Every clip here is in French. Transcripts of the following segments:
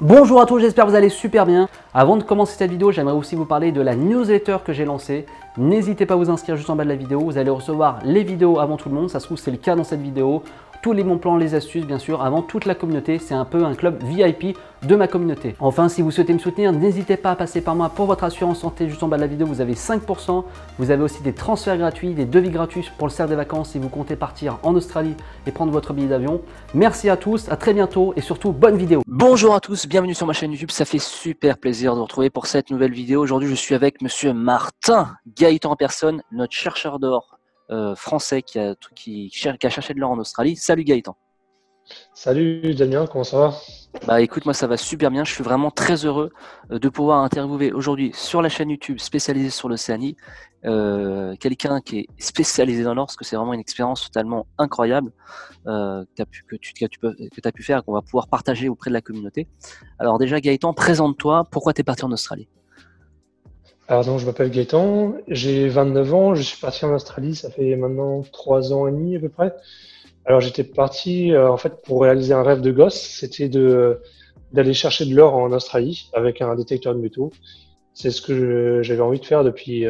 Bonjour à tous, j'espère que vous allez super bien. Avant de commencer cette vidéo, j'aimerais aussi vous parler de la newsletter que j'ai lancée. N'hésitez pas à vous inscrire juste en bas de la vidéo, vous allez recevoir les vidéos avant tout le monde, ça se trouve c'est le cas dans cette vidéo. Tous les bons plans, les astuces bien sûr, avant toute la communauté, c'est un peu un club VIP de ma communauté. Enfin, si vous souhaitez me soutenir, n'hésitez pas à passer par moi pour votre assurance santé. Juste en bas de la vidéo, vous avez 5%. Vous avez aussi des transferts gratuits, des devis gratuits pour le cercle des vacances si vous comptez partir en Australie et prendre votre billet d'avion. Merci à tous, à très bientôt et surtout bonne vidéo. Bonjour à tous, bienvenue sur ma chaîne YouTube, ça fait super plaisir de vous retrouver pour cette nouvelle vidéo. Aujourd'hui je suis avec monsieur Martin Gaëtan en personne, notre chercheur d'or français qui a cherché de l'or en Australie. Salut Gaëtan. Salut Damien, comment ça va? Bah écoute, moi ça va super bien, je suis vraiment très heureux de pouvoir interviewer aujourd'hui sur la chaîne YouTube spécialisée sur l'Océanie quelqu'un qui est spécialisé dans l'or, parce que c'est vraiment une expérience totalement incroyable que tu as pu faire et qu'on va pouvoir partager auprès de la communauté. Alors déjà Gaëtan, présente-toi, pourquoi tu es parti en Australie? Alors donc je m'appelle Gaëtan, j'ai 29 ans, je suis parti en Australie, ça fait maintenant 3 ans et demi à peu près. Alors j'étais parti en fait pour réaliser un rêve de gosse, c'était d'aller chercher de l'or en Australie avec un détecteur de métaux. C'est ce que j'avais envie de faire depuis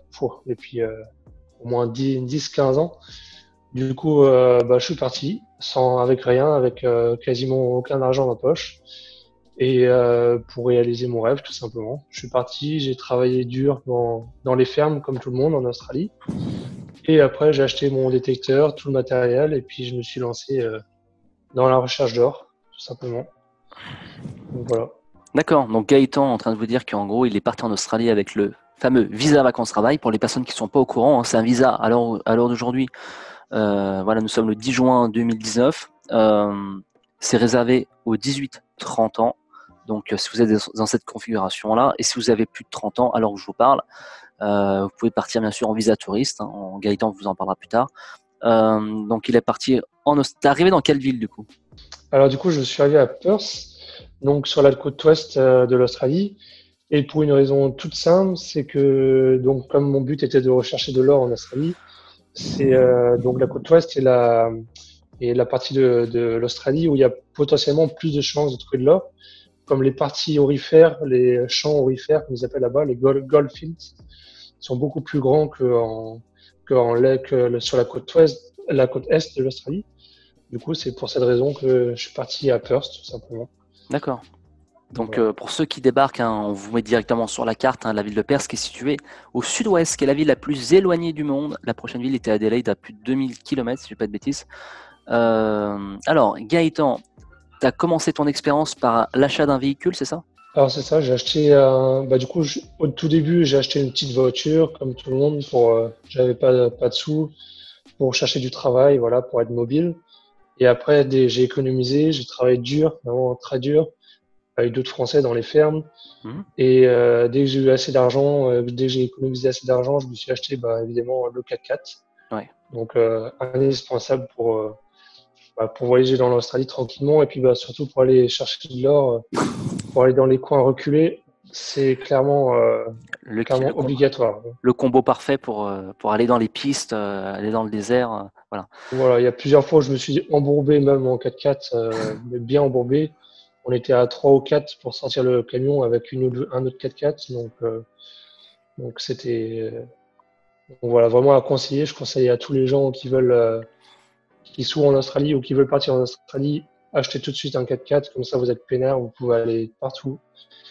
au moins 10-15 ans. Du coup, je suis parti avec rien, avec quasiment aucun argent dans ma poche. Et pour réaliser mon rêve, tout simplement. Je suis parti, j'ai travaillé dur dans les fermes, comme tout le monde, en Australie. Et après, j'ai acheté mon détecteur, tout le matériel, et puis je me suis lancé dans la recherche d'or, tout simplement. Donc voilà. D'accord, donc Gaëtan est en train de vous dire qu'en gros il est parti en Australie avec le fameux visa vacances-travail. Pour les personnes qui ne sont pas au courant, hein, c'est un visa à l'heure d'aujourd'hui. Voilà, nous sommes le 10 juin 2019. C'est réservé aux 18-30 ans. Donc, si vous êtes dans cette configuration-là, et si vous avez plus de 30 ans, alors que je vous parle, vous pouvez partir bien sûr en visa touriste. Hein, Gaëtan vous en parlera plus tard. Donc, il est parti en Australie. T'es arrivé dans quelle ville du coup? Alors du coup, je suis arrivé à Perth, donc sur la côte ouest de l'Australie. Et pour une raison toute simple, c'est que donc comme mon but était de rechercher de l'or en Australie, c'est donc la côte ouest et la partie de l'Australie où il y a potentiellement plus de chances de trouver de l'or, comme les parties aurifères, les champs aurifères, comme ils appellent là-bas, les goldfields, sont beaucoup plus grands sur la côte ouest, la côte est de l'Australie. Du coup, c'est pour cette raison que je suis parti à Perth, tout simplement. D'accord. Donc, Voilà. pour ceux qui débarquent, hein, on vous met directement sur la carte, hein, la ville de Perth qui est située au sud-ouest, qui est la ville la plus éloignée du monde. La prochaine ville était Adelaide, à plus de 2000 km, si je ne dis pas de bêtises. Alors, Gaëtan, tu as commencé ton expérience par l'achat d'un véhicule, c'est ça? Alors c'est ça, j'ai acheté du coup au tout début j'ai acheté une petite voiture comme tout le monde pour j'avais pas de sous pour chercher du travail, voilà, pour être mobile. Et après j'ai économisé, j'ai travaillé dur, vraiment très dur avec d'autres Français dans les fermes. Mhm. Et dès que j'ai eu assez d'argent, dès que j'ai économisé assez d'argent, je me suis acheté évidemment le 4x4. Ouais. Donc indispensable pour voyager dans l'Australie tranquillement et puis surtout pour aller chercher de l'or, pour aller dans les coins reculés, c'est clairement obligatoire. Le combo parfait pour aller dans les pistes, aller dans le désert. Voilà. Voilà, il y a plusieurs fois où je me suis embourbé même en 4x4, mais bien embourbé. On était à 3 ou 4 pour sortir le camion avec un autre 4x4. Donc c'était donc voilà, vraiment à conseiller. Je conseille à tous les gens qui sont en Australie ou qui veulent partir en Australie, achetez tout de suite un 4x4. Comme ça, vous êtes peinard, vous pouvez aller partout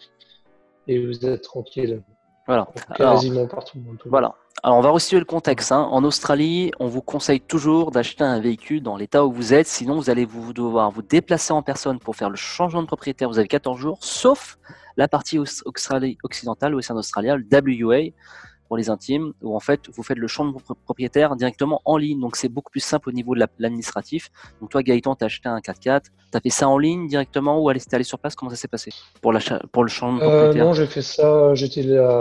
et vous êtes tranquille. Voilà. Quasiment partout. Voilà. Alors, on va resituer le contexte. Hein. En Australie, on vous conseille toujours d'acheter un véhicule dans l'état où vous êtes. Sinon, vous allez devoir vous déplacer en personne pour faire le changement de propriétaire. Vous avez 14 jours, sauf la partie occidentale, l'Océan Australien, le WA, pour les intimes, où en fait, vous faites le changement de propriétaire directement en ligne. Donc, c'est beaucoup plus simple au niveau de l'administratif. Donc, toi, Gaëtan, tu as acheté un 4x4. Tu as fait ça en ligne directement ou t'es allé sur place? Comment ça s'est passé pour le changement de propriétaire? Non, j'ai fait ça. J'étais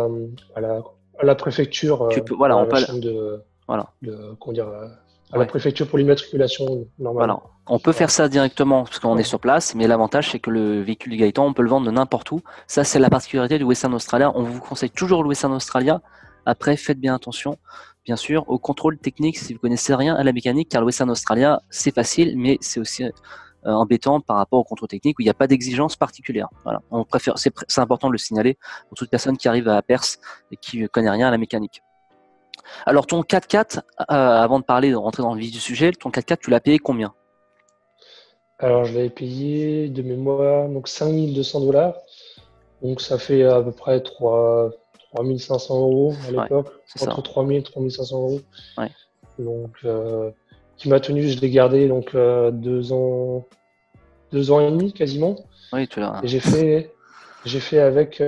à la préfecture, Voilà, à la chaîne voilà. comment dire, à la préfecture pour l'immatriculation normale. Voilà. On peut faire ça directement parce qu'on est sur place, mais l'avantage c'est que le véhicule du Gaëtan, on peut le vendre de n'importe où. Ça, c'est la particularité du Western Australia. On vous conseille toujours le Western Australia. Après, faites bien attention, bien sûr, au contrôle technique si vous connaissez rien à la mécanique, car le Western Australia, c'est facile, mais c'est aussi embêtant par rapport au contrôle technique où il n'y a pas d'exigence particulière. Voilà. On préfère, c'est important de le signaler pour toute personne qui arrive à Perse et qui ne connaît rien à la mécanique. Alors ton 4x4, avant de rentrer dans le vif du sujet, ton 4x4, tu l'as payé combien? Alors, je l'avais payé de mémoire, donc 5 200 $. Donc, ça fait à peu près 3 500 € à Ouais, l'époque, c'est ça. entre 3 000 et 3 500 €. Ouais. Donc, qui m'a tenu, je l'ai gardé donc 2 ans et demi quasiment. Oui, tu l'as. Et j'ai fait avec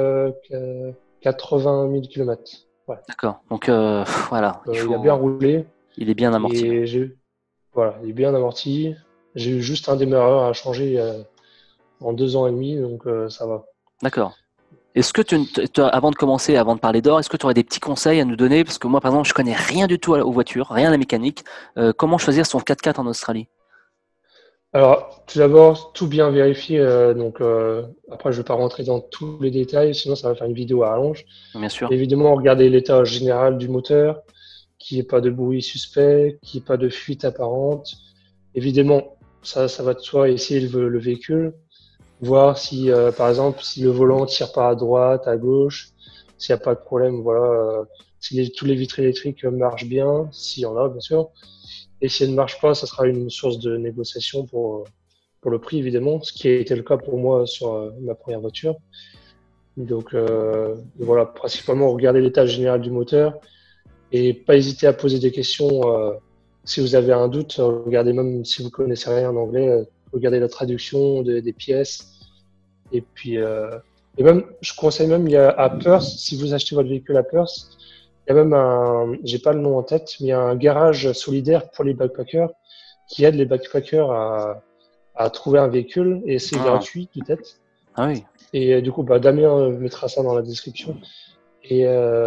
80 000 km. Ouais. D'accord. Donc voilà, Il a bien roulé il est bien amorti. et voilà, il est bien amorti. J'ai eu juste un démarreur à changer en 2 ans et demi, donc ça va. D'accord. Est-ce que avant de commencer, avant de parler d'or, est-ce que tu aurais des petits conseils à nous donner? Parce que moi, par exemple, je connais rien du tout aux voitures, rien à la mécanique. Comment choisir son 4x4 en Australie? Alors, tout d'abord, tout bien vérifier. Donc, après, je ne vais pas rentrer dans tous les détails, sinon ça va faire une vidéo à rallonge. Bien sûr. Évidemment, regarder l'état général du moteur, qu'il n'y ait pas de bruit suspect, qu'il n'y ait pas de fuite apparente. Évidemment, ça va de soi, essayer le véhicule, voir si, par exemple, si le volant tire pas à droite, à gauche, s'il n'y a pas de problème, voilà, si tous les vitres électriques marchent bien, s'il y en a, bien sûr. Et si elle ne marche pas, ça sera une source de négociation pour le prix, évidemment, ce qui a été le cas pour moi sur ma première voiture. Donc voilà, principalement regarder l'état général du moteur et pas hésiter à poser des questions. Si vous avez un doute, regardez même si vous connaissez rien en anglais, regardez la traduction des pièces. Et puis, et même, je conseille même, il y a à Perth, si vous achetez votre véhicule à Perth, il y a même j'ai pas le nom en tête, mais il y a un garage solidaire pour les backpackers qui aide les backpackers à trouver un véhicule et c'est gratuit peut-être. Ah oui. Et du coup, Damien mettra ça dans la description. Et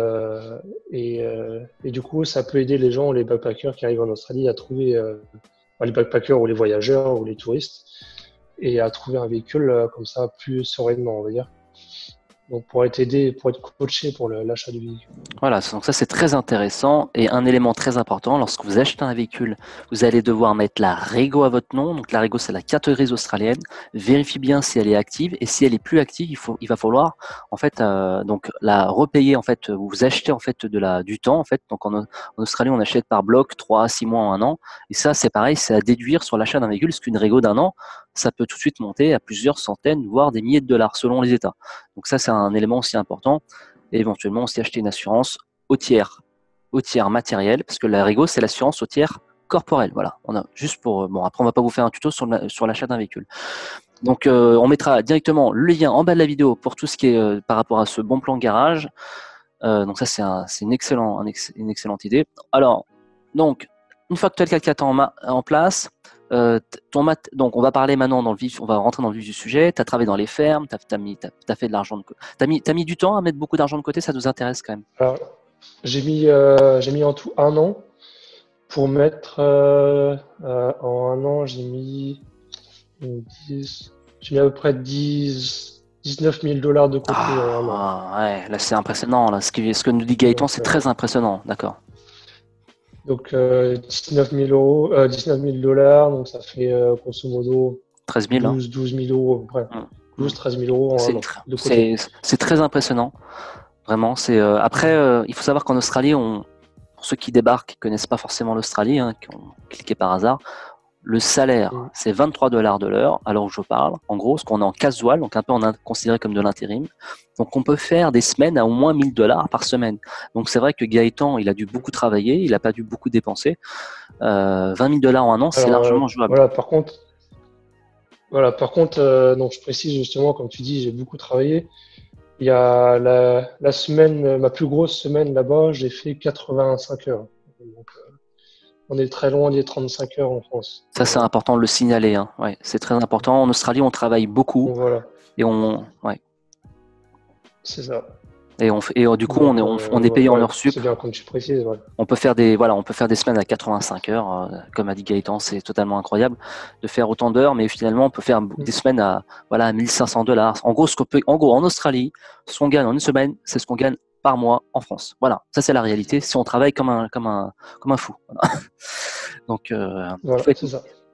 du coup, ça peut aider les gens, les backpackers qui arrivent en Australie à trouver, les backpackers ou les voyageurs ou les touristes, et à trouver un véhicule comme ça plus sereinement, on va dire. Donc pour être aidé, pour être coaché pour l'achat du véhicule. Voilà, donc ça c'est très intéressant et un élément très important, lorsque vous achetez un véhicule, vous allez devoir mettre la Rego à votre nom. Donc la Rego, c'est la carte grise australienne. Vérifiez bien si elle est active et si elle est plus active, il va falloir en fait donc la repayer en fait. Vous achetez en fait du temps en fait. Donc en Australie, on achète par bloc 3 à 6 mois en un an et ça c'est pareil, c'est à déduire sur l'achat d'un véhicule, parce qu'une Rego d'un an, ça peut tout de suite monter à plusieurs centaines, voire des milliers de dollars selon les États. Donc ça c'est un élément aussi important. Et éventuellement aussi acheter une assurance au tiers matériel, parce que la Rego, c'est l'assurance au tiers corporel. Voilà, on a juste pour bon, après on va pas vous faire un tuto sur l'achat d'un véhicule. Donc on mettra directement le lien en bas de la vidéo pour tout ce qui est par rapport à ce bon plan garage. Donc ça c'est une excellente idée. Alors donc une fois que tu as le 4x4 en place, donc on va parler maintenant on va rentrer dans le vif du sujet. Tu as travaillé dans les fermes, tu as fait de l'argent de côté. T'as mis du temps à mettre beaucoup d'argent de côté, ça nous intéresse quand même. Alors, j'ai mis en tout un an pour mettre en un an, j'ai mis à peu près 19 000 $ de côté en un an. Ouais, là c'est impressionnant. Là. Ce que nous dit Gaëtan, c'est très impressionnant. D'accord. Donc 19 000 €, 19 000 $, donc ça fait grosso modo 13 000. 12 000 € à peu près. 13 000 € en un an. C'est très impressionnant. Vraiment. Après, il faut savoir qu'en Australie, pour ceux qui débarquent, qui ne connaissent pas forcément l'Australie, qui ont cliqué par hasard, le salaire, c'est 23 $ de l'heure, à l'heure où je parle. En gros, ce qu'on est en casual, donc un peu considéré comme de l'intérim. Donc, on peut faire des semaines à au moins 1 000 $ par semaine. Donc, c'est vrai que Gaëtan, il a dû beaucoup travailler, il n'a pas dû beaucoup dépenser. 20 000 $ en un an, c'est largement jouable. Voilà, par contre, donc je précise justement, comme tu dis, j'ai beaucoup travaillé. Il y a la semaine, ma plus grosse semaine là-bas, j'ai fait 85 heures. Donc, on est très loin des 35 heures en France. Ça, c'est important de le signaler. Hein. Ouais, c'est très important. En Australie, on travaille beaucoup. Donc, voilà. Et ouais. C'est ça. Et du coup, on est payé en heures sup. C'est bien comme tu précises. Ouais. On peut faire des semaines à 85 heures, comme a dit Gaëtan, c'est totalement incroyable de faire autant d'heures, mais finalement, on peut faire des semaines à 1 500 $. En gros, en Australie, ce qu'on gagne en une semaine, c'est ce qu'on gagne par mois en France. Voilà, ça c'est la réalité. Si on travaille comme un fou. Voilà. Donc, voilà, c'est ça.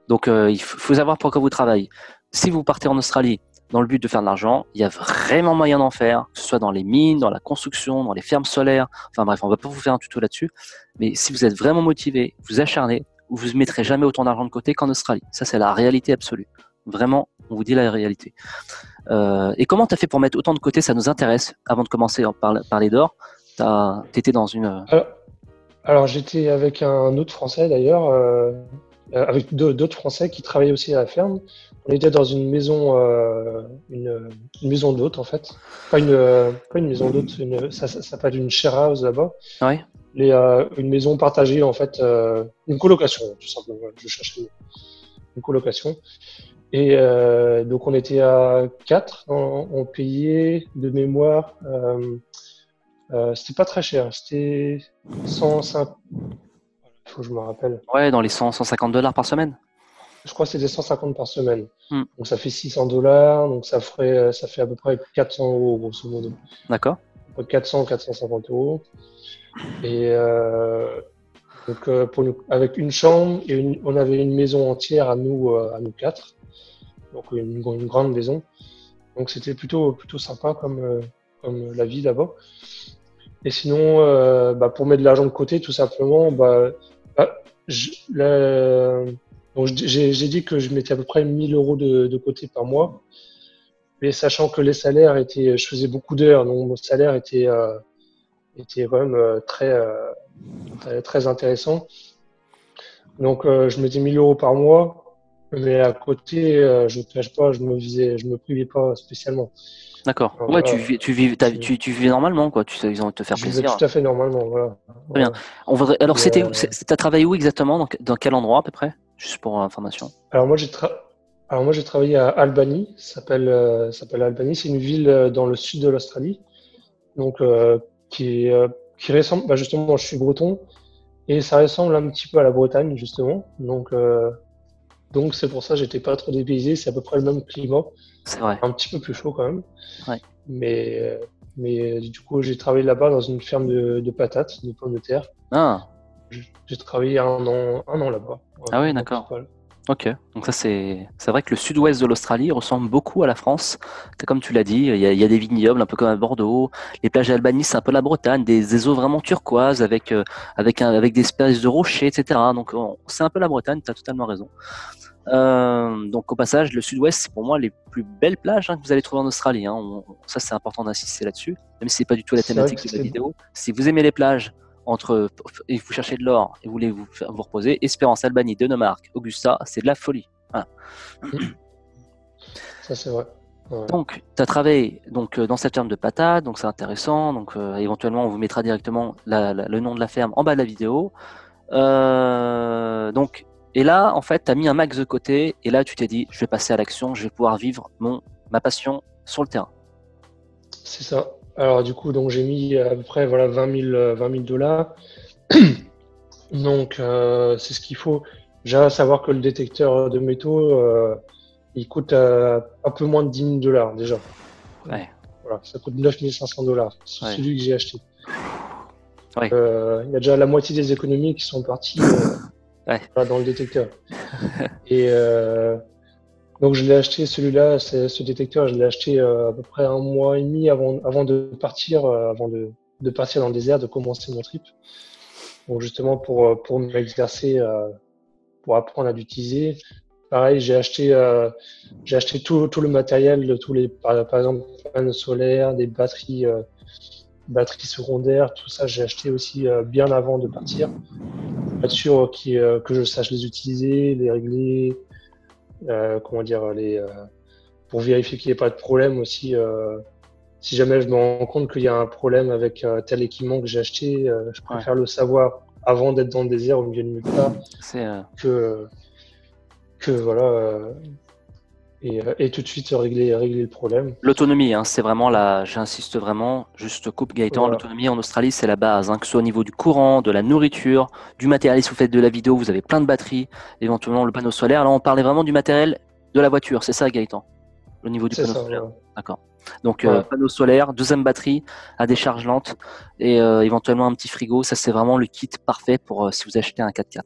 Donc, il faut savoir pourquoi vous travaillez. Si vous partez en Australie dans le but de faire de l'argent, il y a vraiment moyen d'en faire, que ce soit dans les mines, dans la construction, dans les fermes solaires. Enfin bref, on va pas vous faire un tuto là-dessus. Mais si vous êtes vraiment motivé, vous acharnez, vous ne mettrez jamais autant d'argent de côté qu'en Australie. Ça, c'est la réalité absolue. Vraiment, on vous dit la réalité. Et comment tu as fait pour mettre autant de côté? Ça nous intéresse. Avant de commencer à parler d'or, tu étais dans une... Alors, j'étais avec un autre Français d'ailleurs, avec d'autres Français qui travaillaient aussi à la ferme. On était dans une maison, une maison d'hôtes en fait. Pas une maison d'hôtes, ça s'appelle une share house là-bas. Ouais. Une maison partagée en fait, une colocation tout simplement. Je cherchais une colocation. Et donc on était à 4, on payait de mémoire. C'était pas très cher, c'était 105. Il faut que je me rappelle. Ouais, dans les 100-150 $ par semaine. Je crois que c'était 150 par semaine. Hmm. Donc ça fait 600 $, donc ça fait à peu près 400 € grosso modo. D'accord. 400-450 €. Et donc avec une chambre et on avait une maison entière à nous 4. Donc une grande maison. Donc c'était plutôt sympa comme la vie là-bas. Et sinon, pour mettre de l'argent de côté, tout simplement, j'ai dit que je mettais à peu près 1000 € de côté par mois. Mais sachant que les salaires je faisais beaucoup d'heures, donc mon salaire était quand même très intéressant. Donc je mettais 1000 € par mois, mais à côté, je ne cache pas, je me privais pas spécialement. D'accord. Alors, Ouais, voilà. tu vis normalement, quoi. Ils ont envie de te faire Je vivais plaisir. tout à fait normalement, voilà. Très bien. Alors, Et, t'as travaillé où exactement? Dans quel endroit à peu près? Juste pour information. Alors moi j'ai travaillé à Albany, ça s'appelle Albany, c'est une ville dans le sud de l'Australie, donc qui ressemble, justement, je suis breton et ça ressemble un petit peu à la Bretagne justement, donc c'est pour ça que j'étais pas trop dépaysé, c'est à peu près le même climat, C'est vrai. un petit peu plus chaud quand même, Ouais. mais du coup j'ai travaillé là-bas dans une ferme de patates, de pommes de terre. Ah. J'ai travaillé un an là-bas. Ah oui, d'accord. Ok, donc ça c'est vrai que le sud-ouest de l'Australie ressemble beaucoup à la France. Comme tu l'as dit, il y a des vignobles un peu comme à Bordeaux. Les plages d'Albany, c'est un peu la Bretagne, des eaux vraiment turquoises avec des espèces de rochers, etc. Donc c'est un peu la Bretagne, tu as totalement raison. Donc au passage, le sud-ouest, c'est pour moi les plus belles plages que vous allez trouver en Australie. Ça c'est important d'insister là-dessus, même si c'est pas du tout la thématique de la vidéo. Si vous aimez les plages, et vous cherchez de l'or et vous voulez vous reposer, Espérance, Albany, Denemarque, Augusta, c'est de la folie. Voilà. Ça c'est vrai. Ouais. Donc, tu as travaillé dans cette ferme de patates, donc c'est intéressant. Donc, éventuellement, on vous mettra directement le nom de la ferme en bas de la vidéo. Et là, en fait, tu as mis un max de côté et là, tu t'es dit, je vais passer à l'action, je vais pouvoir vivre ma passion sur le terrain. C'est ça. Alors du coup, donc j'ai mis à peu près 20 000 $. Donc c'est ce qu'il faut. Déjà savoir que le détecteur de métaux, il coûte un peu moins de 10 000 $ déjà. Ouais. Voilà, ça coûte 9 500 $. C'est Ouais. celui que j'ai acheté. Ouais. Il y a déjà la moitié des économies qui sont parties dans le détecteur. Et donc je l'ai acheté celui-là, ce détecteur, je l'ai acheté à peu près un mois et demi avant de partir, de partir dans le désert, de commencer mon trip. Donc justement pour m'exercer, pour apprendre à l'utiliser. Pareil, j'ai acheté tout le matériel, par exemple panneaux solaires, des batteries secondaires, tout ça j'ai acheté aussi bien avant de partir. Pour être sûr que je sache les utiliser, les régler. Pour vérifier qu'il n'y ait pas de problème aussi. Si jamais je me rends compte qu'il y a un problème avec tel équipement que j'ai acheté, je préfère le savoir avant d'être dans le désert au milieu de nulle part que voilà et tout de suite régler le problème. L'autonomie, c'est vraiment j'insiste vraiment, juste coupe Gaëtan, voilà. L'autonomie en Australie c'est la base, que ce soit au niveau du courant, de la nourriture, du matériel. Si vous faites de la vidéo, vous avez plein de batteries, éventuellement le panneau solaire. Là on parlait vraiment du matériel de la voiture, c'est ça Gaëtan, au niveau du panneau solaire. Ouais. D'accord. Donc panneau solaire, deuxième batterie à décharge lente et éventuellement un petit frigo. Ça c'est vraiment le kit parfait pour si vous achetez un 4x4.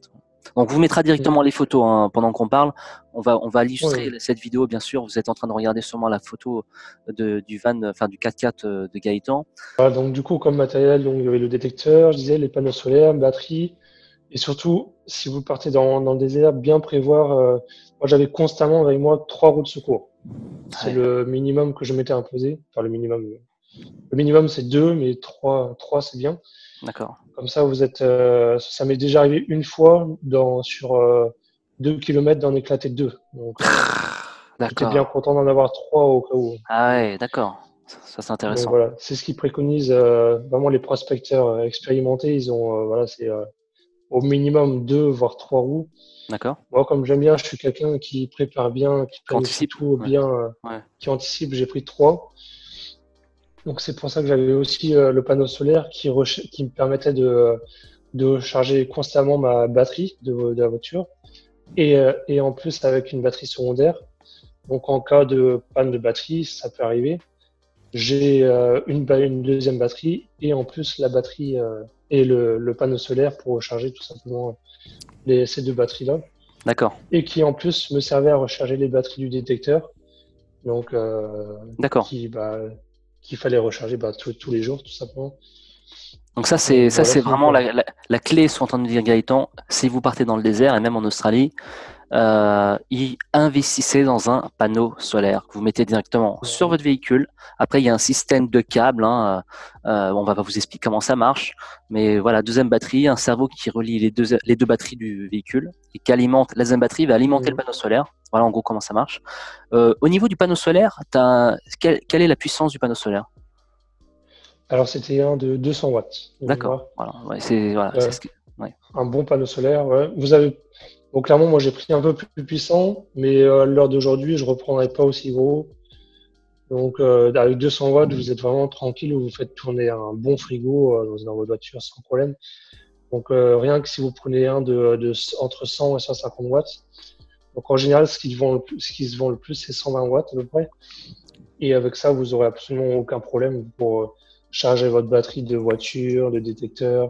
Donc, vous mettra directement les photos hein, pendant qu'on parle. On va illustrer Ouais. cette vidéo, bien sûr. Vous êtes en train de regarder sûrement la photo du van, enfin du 4x4 de Gaëtan. Voilà, donc du coup, comme matériel, donc, il y avait le détecteur, je disais, les panneaux solaires, batterie, et surtout, si vous partez dans le désert, bien prévoir. Moi, j'avais constamment avec moi 3 roues de secours. C'est Ouais, le minimum que je m'étais imposé. Enfin, le minimum. Le minimum, c'est 2, mais 3 c'est bien. d'accord. Comme ça, vous êtes. Ça m'est déjà arrivé une fois sur 2 km d'en éclater 2. Donc, j'étais bien D'accord. content d'en avoir 3 au cas où. Ah ouais, d'accord. Ça c'est Donc intéressant. voilà, c'est ce qu'ils préconisent vraiment les prospecteurs expérimentés. Ils ont, voilà, c'est au minimum 2 voire 3 roues. D'accord. Moi, comme j'aime bien, je suis quelqu'un qui prépare bien, qui planifie Qu'anticipe. tout Ouais. bien, Ouais. qui anticipe. J'ai pris 3. Donc c'est pour ça que j'avais aussi le panneau solaire qui me permettait de charger constamment ma batterie de la voiture et en plus avec une batterie secondaire. Donc en cas de panne de batterie, ça peut arriver. J'ai une deuxième batterie et en plus la batterie et le panneau solaire pour recharger tout simplement ces 2 batteries-là. D'accord. Et qui en plus me servait à recharger les batteries du détecteur. Donc D'accord. qu'il fallait recharger tous les jours tout simplement. Donc Donc ça voilà, c'est c'est vraiment quoi. la clé, sont en train de dire Gaëtan. Si vous partez dans le désert et même en Australie, investissez dans un panneau solaire que vous mettez directement sur votre véhicule. Après, il y a un système de câbles. Hein, on va pas vous expliquer comment ça marche, mais voilà, deuxième batterie, un cerveau qui relie les deux batteries du véhicule et qui alimente la deuxième batterie va alimenter le Mhm. panneau solaire. Voilà en gros comment ça marche. Au niveau du panneau solaire, quelle est la puissance du panneau solaire? Alors c'était un de 200 watts de D'accord. mémoire. Voilà, ouais, Donc, c'est ce que. Ouais. un bon panneau solaire. Ouais. Donc clairement, moi j'ai pris un peu plus puissant, mais à l'heure d'aujourd'hui, je reprendrai pas aussi gros. Donc avec 200 watts, vous êtes vraiment tranquille, vous faites tourner un bon frigo dans votre voiture sans problème. Donc rien que si vous prenez un entre 100 et 150 watts. Donc en général, ce qui se vend le plus, c'est 120 watts à peu près. Et avec ça, vous aurez absolument aucun problème pour charger votre batterie de voiture, de détecteur,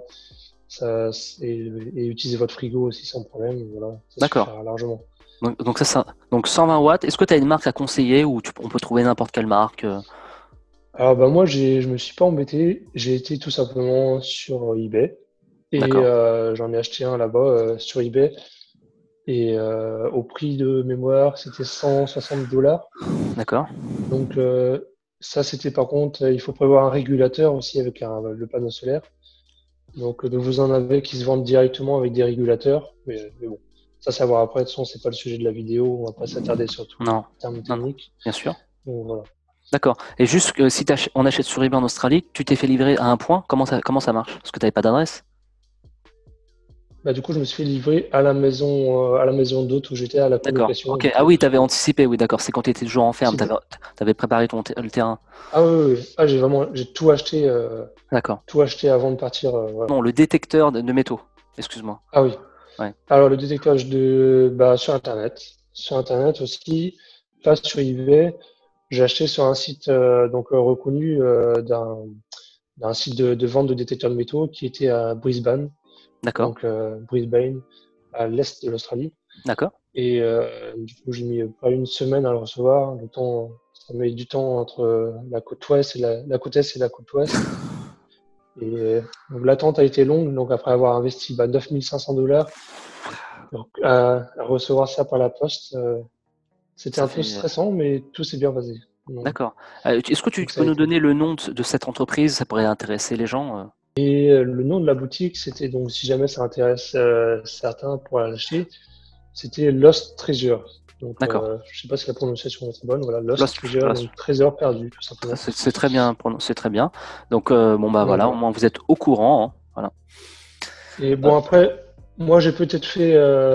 et utiliser votre frigo aussi sans problème. Voilà, ça D'accord. suffira largement. Donc 120 watts. Est-ce que tu as une marque à conseiller ou on peut trouver n'importe quelle marque Alors bah moi, je me suis pas embêté. J'ai été tout simplement sur eBay et D'accord. j'en ai acheté un là-bas sur eBay. Et au prix de mémoire, c'était 160 $. D'accord. Donc ça, c'était par contre, il faut prévoir un régulateur aussi avec le panneau solaire. Donc vous en avez qui se vendent directement avec des régulateurs, mais bon, ça savoir après. De toute façon, c'est pas le sujet de la vidéo. On va pas s'attarder sur tous les Non. termes Non, non. techniques. Bien sûr. Donc voilà. D'accord. Et juste que si on achète sur eBay en Australie, tu t'es fait livrer à un point, comment ça marche? Parce que tu n'avais pas d'adresse? Bah, du coup, je me suis fait livrer à la maison d'hôte où j'étais à la D'accord. colocation. Ok. Donc Ah oui, tu tout avais est anticipé, oui, d'accord. C'est quand tu étais toujours en ferme, c'est tu bon. avais préparé le terrain. Ah oui, oui, oui. Ah, j'ai D'accord. tout acheté avant de partir. Voilà. Non, le détecteur de métaux. Excuse-moi. Ah oui. Ouais. Alors le détecteur sur Internet. Sur Internet aussi, pas sur eBay. J'ai acheté sur un site reconnu d'un site de vente de détecteurs de métaux qui était à Brisbane, D'accord. donc Brisbane, à l'est de l'Australie. D'accord. Et du coup, j'ai mis pas une semaine à le recevoir. Ça met du temps entre la côte ouest et la côte est et la côte ouest. Et donc, l'attente a été longue. Donc après avoir investi 9500 $, donc, à recevoir ça par la poste, c'était Ça un peu fait. stressant, mais tout s'est bien passé. D'accord. Est-ce que tu Donc ça peux a nous été. donner le nom de cette entreprise? Ça pourrait intéresser les gens. Et le nom de la boutique, c'était donc, si jamais ça intéresse certains pour l'acheter, c'était Lost Treasure. Donc, D'accord. je sais pas si la prononciation est bonne. Voilà, Lost Lost, Treasure, Lost. donc trésor perdu, tout simplement. C'est très bien, c'est très bien. Donc bon bah Donc voilà, au voilà. moins vous êtes au courant. Hein. Voilà. Et Euh, bon, après, moi, j'ai peut-être fait.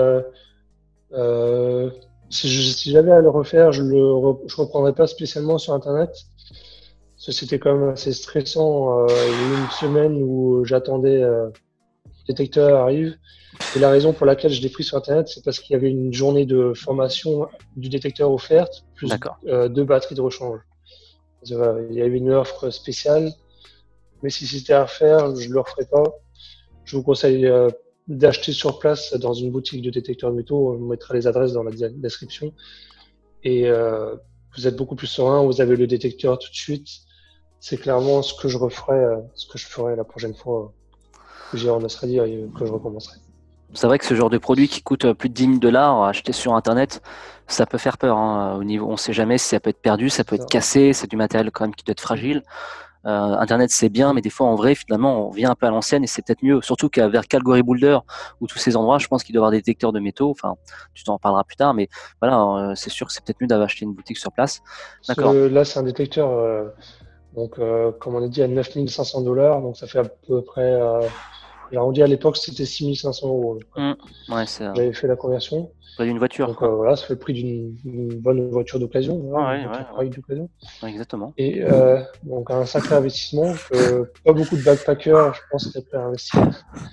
Euh, si j'avais à le refaire, je reprendrais pas spécialement sur Internet. Parce que c'était quand même assez stressant. Il y a eu une semaine où j'attendais que le détecteur arrive. Et la raison pour laquelle je l'ai pris sur Internet, c'est parce qu'il y avait une journée de formation du détecteur offerte, plus D'accord. 2 batteries de rechange. Parce que, voilà, il y avait une offre spéciale, mais si c'était à refaire, je ne le referais pas. Je vous conseille d'acheter sur place dans une boutique de détecteurs de métaux. On mettra les adresses dans la description. Et vous êtes beaucoup plus serein, vous avez le détecteur tout de suite. C'est clairement ce que je referai, ce que je ferai la prochaine fois que j'irai en Australie et que je recommencerai. C'est vrai que ce genre de produit qui coûte plus de 10 000 $ acheté sur Internet, ça peut faire peur. Hein, au niveau, on ne sait jamais si ça peut être perdu, ça peut être cassé, c'est du matériel quand même qui doit être fragile. Internet c'est bien, mais des fois en vrai finalement on vient un peu à l'ancienne et c'est peut-être mieux. Surtout qu'avec Calgary Boulder ou tous ces endroits, je pense qu'il doit y avoir des détecteurs de métaux. Enfin, tu t'en parleras plus tard, mais voilà, c'est sûr que c'est peut-être mieux d'avoir acheté une boutique sur place. D'accord. Là, c'est un détecteur, donc comme on a dit, à 9 500 $. Donc ça fait à peu près, j'arrondis à l'époque, c'était 6 500 €. Ouais, c'est J'avais fait la conversion. près d'une voiture. Donc voilà, ça fait le prix d'une bonne voiture d'occasion, voilà, une voiture pareille d'occasion. Ouais, exactement. Et donc un sacré investissement que pas beaucoup de backpackers, je pense, seraient prêts à investir.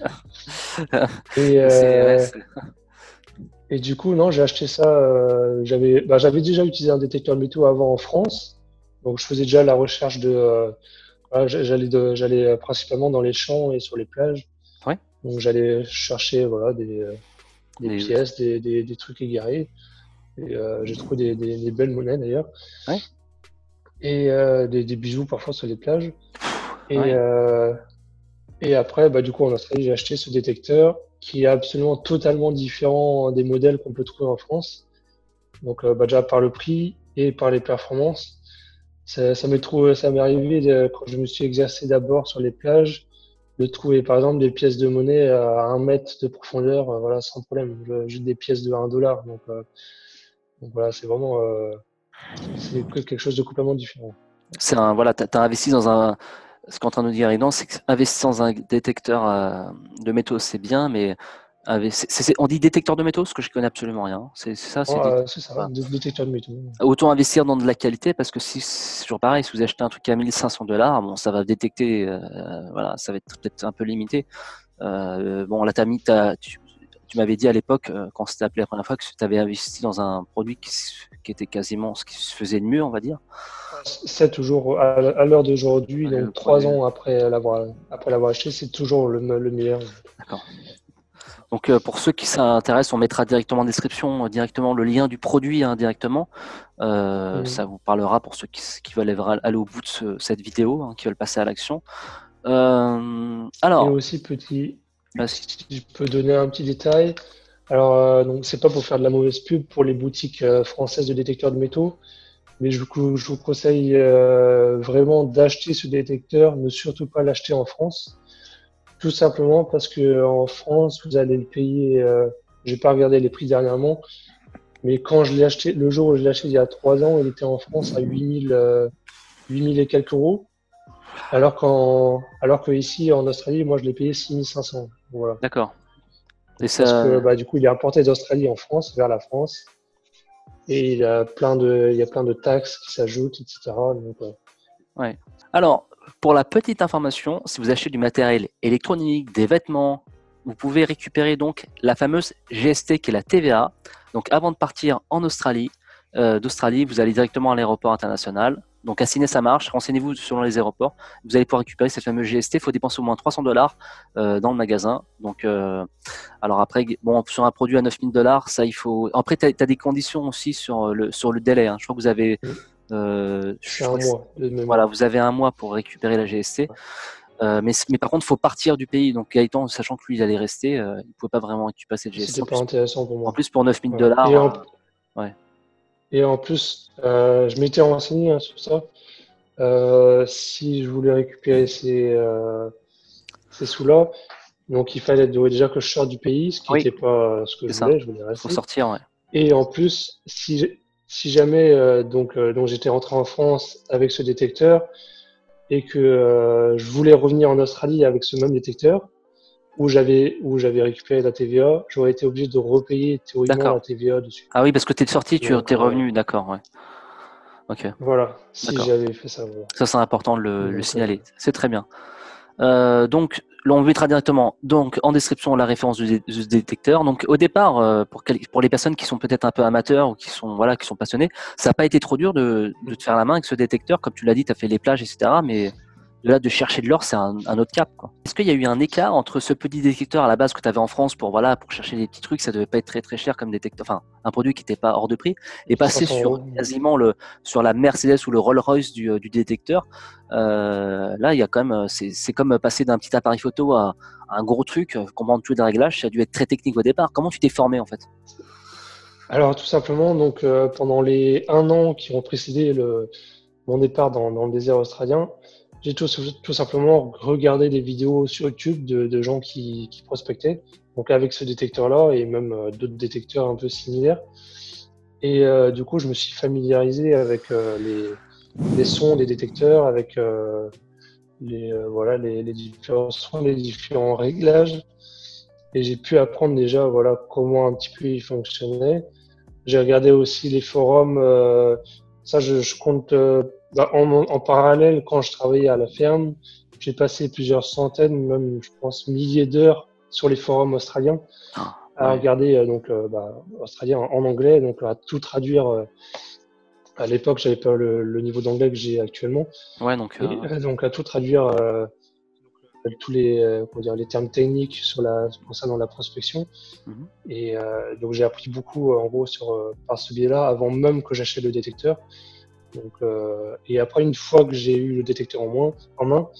Et du coup, non, j'ai acheté ça. J'avais déjà utilisé un détecteur de métaux avant en France, donc je faisais déjà la recherche de. Voilà, j'allais principalement dans les champs et sur les plages. Ouais. Donc j'allais chercher voilà des pièces, des trucs égarés. Et j'ai trouvé des belles monnaies d'ailleurs. Ouais. Et des bijoux parfois sur les plages. Et, ouais. Et après, du coup, en Australie, j'ai acheté ce détecteur qui est absolument totalement différent des modèles qu'on peut trouver en France. Donc, déjà par le prix et par les performances. Ça m'est arrivé quand je me suis exercé d'abord sur les plages de trouver par exemple des pièces de monnaie à 1 mètre de profondeur, voilà, sans problème. J'ai des pièces de 1 $. Donc voilà, c'est vraiment c'est quelque chose de complètement différent. Voilà, t'as investi dans un. Ce qu'en train de nous dire Aidan, c'est qu'investir dans un détecteur de métaux, c'est bien, mais on dit détecteur de métaux, ce que je connais absolument rien. C'est ça, C'est ça, voilà. détecteur de métaux. Autant investir dans de la qualité, parce que si c'est toujours pareil, si vous achetez un truc à 1 500 $, bon, ça va détecter, voilà, ça va être peut-être un peu limité. Bon, là, tu m'avais dit à l'époque, quand c'était appelé la première fois, que tu avais investi dans un produit qui était quasiment ce qui se faisait de mieux, on va dire. C'est toujours, à l'heure d'aujourd'hui, donc 3 ans après l'avoir acheté, c'est toujours le meilleur. D'accord. Donc pour ceux qui s'intéressent, on mettra directement en description directement le lien du produit directement. Ça vous parlera pour ceux qui veulent aller au bout de cette vidéo, qui veulent passer à l'action. Alors. Et aussi si je peux donner un petit détail. Alors donc c'est pas pour faire de la mauvaise pub pour les boutiques françaises de détecteurs de métaux, mais je vous conseille vraiment d'acheter ce détecteur, ne surtout pas l'acheter en France. Tout simplement parce que en France, vous allez le payer. J'ai pas regardé les prix dernièrement, mais quand je l'ai acheté, le jour où je l'ai acheté il y a 3 ans, il était en France à 8 000 et quelques euros. Alors que ici en Australie, moi je l'ai payé 6 500. Voilà. D'accord. Parce que du coup, il est importé d'Australie en France, vers la France, et il y a plein de taxes qui s'ajoutent, etc. Donc, ouais. Alors, pour la petite information, si vous achetez du matériel électronique, des vêtements, vous pouvez récupérer donc la fameuse GST qui est la TVA. Donc, avant de partir en Australie, d'Australie, vous allez directement à l'aéroport international. Donc, à Sydney, ça marche. Renseignez-vous selon les aéroports. Vous allez pouvoir récupérer cette fameuse GST. Il faut dépenser au moins 300 $ dans le magasin. Donc, alors après, bon, sur un produit à 9 000 $, ça, il faut. Après, tu as des conditions aussi sur le délai. Je crois que vous avez. c'est un mois. Voilà, vous avez 1 mois pour récupérer la GST. Mais par contre, il faut partir du pays. Donc, Gaëtan, sachant que lui, il allait rester, il ne pouvait pas vraiment récupérer cette GST. C'était pas intéressant pour moi. En plus, pour 9 000 $. Ouais. Et en plus, je m'étais renseigné sur ça. Si je voulais récupérer ces sous-là, donc il fallait déjà que je sorte du pays, ce qui n'était pas ce que je voulais rester. Il faut sortir, ouais. Et en plus, si jamais donc j'étais rentré en France avec ce détecteur et que je voulais revenir en Australie avec ce même détecteur, où j'avais récupéré la TVA, j'aurais été obligé de repayer théoriquement la TVA dessus. Ah oui, parce que tu es sorti, tu es revenu, d'accord, ouais. Ok. Voilà, si j'avais fait ça. Voilà. Ça, c'est important de le signaler. C'est très bien. Donc, on mettra directement en description la référence du détecteur. Donc, au départ, pour les personnes qui sont peut-être un peu amateurs ou qui sont passionnés, ça n'a pas été trop dur de te faire la main avec ce détecteur. Comme tu l'as dit, tu as fait les plages, etc. Mais De là, de chercher de l'or, c'est un autre cap, quoi. Est-ce qu'il y a eu un écart entre ce petit détecteur à la base que tu avais en France pour, voilà, pour chercher des petits trucs, ça devait pas être très très cher comme détecteur, enfin, un produit qui n'était pas hors de prix, et passer 500 sur euros. quasiment sur la Mercedes ou le Rolls-Royce du détecteur, là, il y a quand même, c'est comme passer d'un petit appareil photo à un gros truc, comprendre tous les réglages, ça a dû être très technique au départ. Comment tu t'es formé en fait? Alors tout simplement, donc pendant les 1 an qui ont précédé mon départ dans le désert australien, j'ai tout simplement regardé des vidéos sur YouTube de gens qui prospectaient, donc avec ce détecteur-là et même d'autres détecteurs un peu similaires. Et du coup, je me suis familiarisé avec les sons des détecteurs, avec voilà, les différents sons, les différents réglages. Et j'ai pu apprendre déjà voilà, comment un petit peu ils fonctionnaient. J'ai regardé aussi les forums. Ça, je compte en parallèle, quand je travaillais à la ferme, j'ai passé plusieurs centaines, même je pense milliers d'heures sur les forums australiens Ah, à ouais, regarder australien en anglais, donc à tout traduire. À l'époque, j'avais pas le niveau d'anglais que j'ai actuellement, ouais, donc, et donc à tout traduire tous comment dire, les termes techniques concernant la prospection. mhm. Et donc j'ai appris beaucoup en gros par ce biais-là avant même que j'achète le détecteur. Donc, et après une fois que j'ai eu le détecteur en main,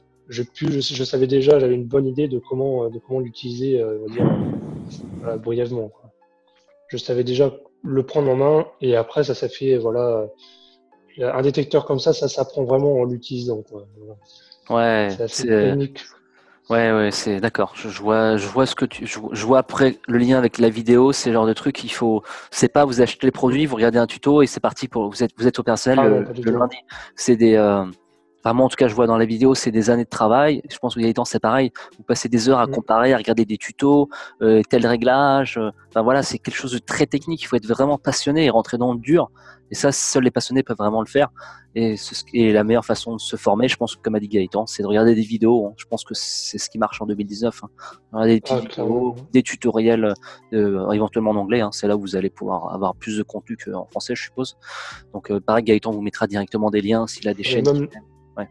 je savais déjà, j'avais une bonne idée de comment l'utiliser, on va dire brièvement, quoi. Je savais déjà le prendre en main et après ça s'est fait voilà un détecteur comme ça s'apprend vraiment en l'utilisant, quoi. Voilà. Ouais, C'est assez c'est, technique. ouais, ouais, c'est d'accord. Je vois ce que je vois après le lien avec la vidéo, c'est le genre de truc. Il faut, c'est pas vous achetez les produits, vous regardez un tuto et c'est parti pour vous êtes opérationnel Ah non, pas du le tout. lundi. C'est des, enfin moi en tout cas je vois dans la vidéo, c'est des années de travail. Je pense que Gaëtan c'est pareil. Vous passez des heures à Mm. comparer, à regarder des tutos, tel réglage. Enfin voilà, c'est quelque chose de très technique. Il faut être vraiment passionné et rentrer dans le dur. Et ça, seuls les passionnés peuvent vraiment le faire. Et la meilleure façon de se former, je pense, comme a dit Gaëtan, c'est de regarder des vidéos, hein. Je pense que c'est ce qui marche en 2019, hein. Regarder des petites Ah vidéos, clairement. des tutoriels, éventuellement en anglais, hein. C'est là où vous allez pouvoir avoir plus de contenu qu'en français, je suppose. Donc, pareil, Gaëtan vous mettra directement des liens s'il a des Mais chaînes qui même aiment. Ouais.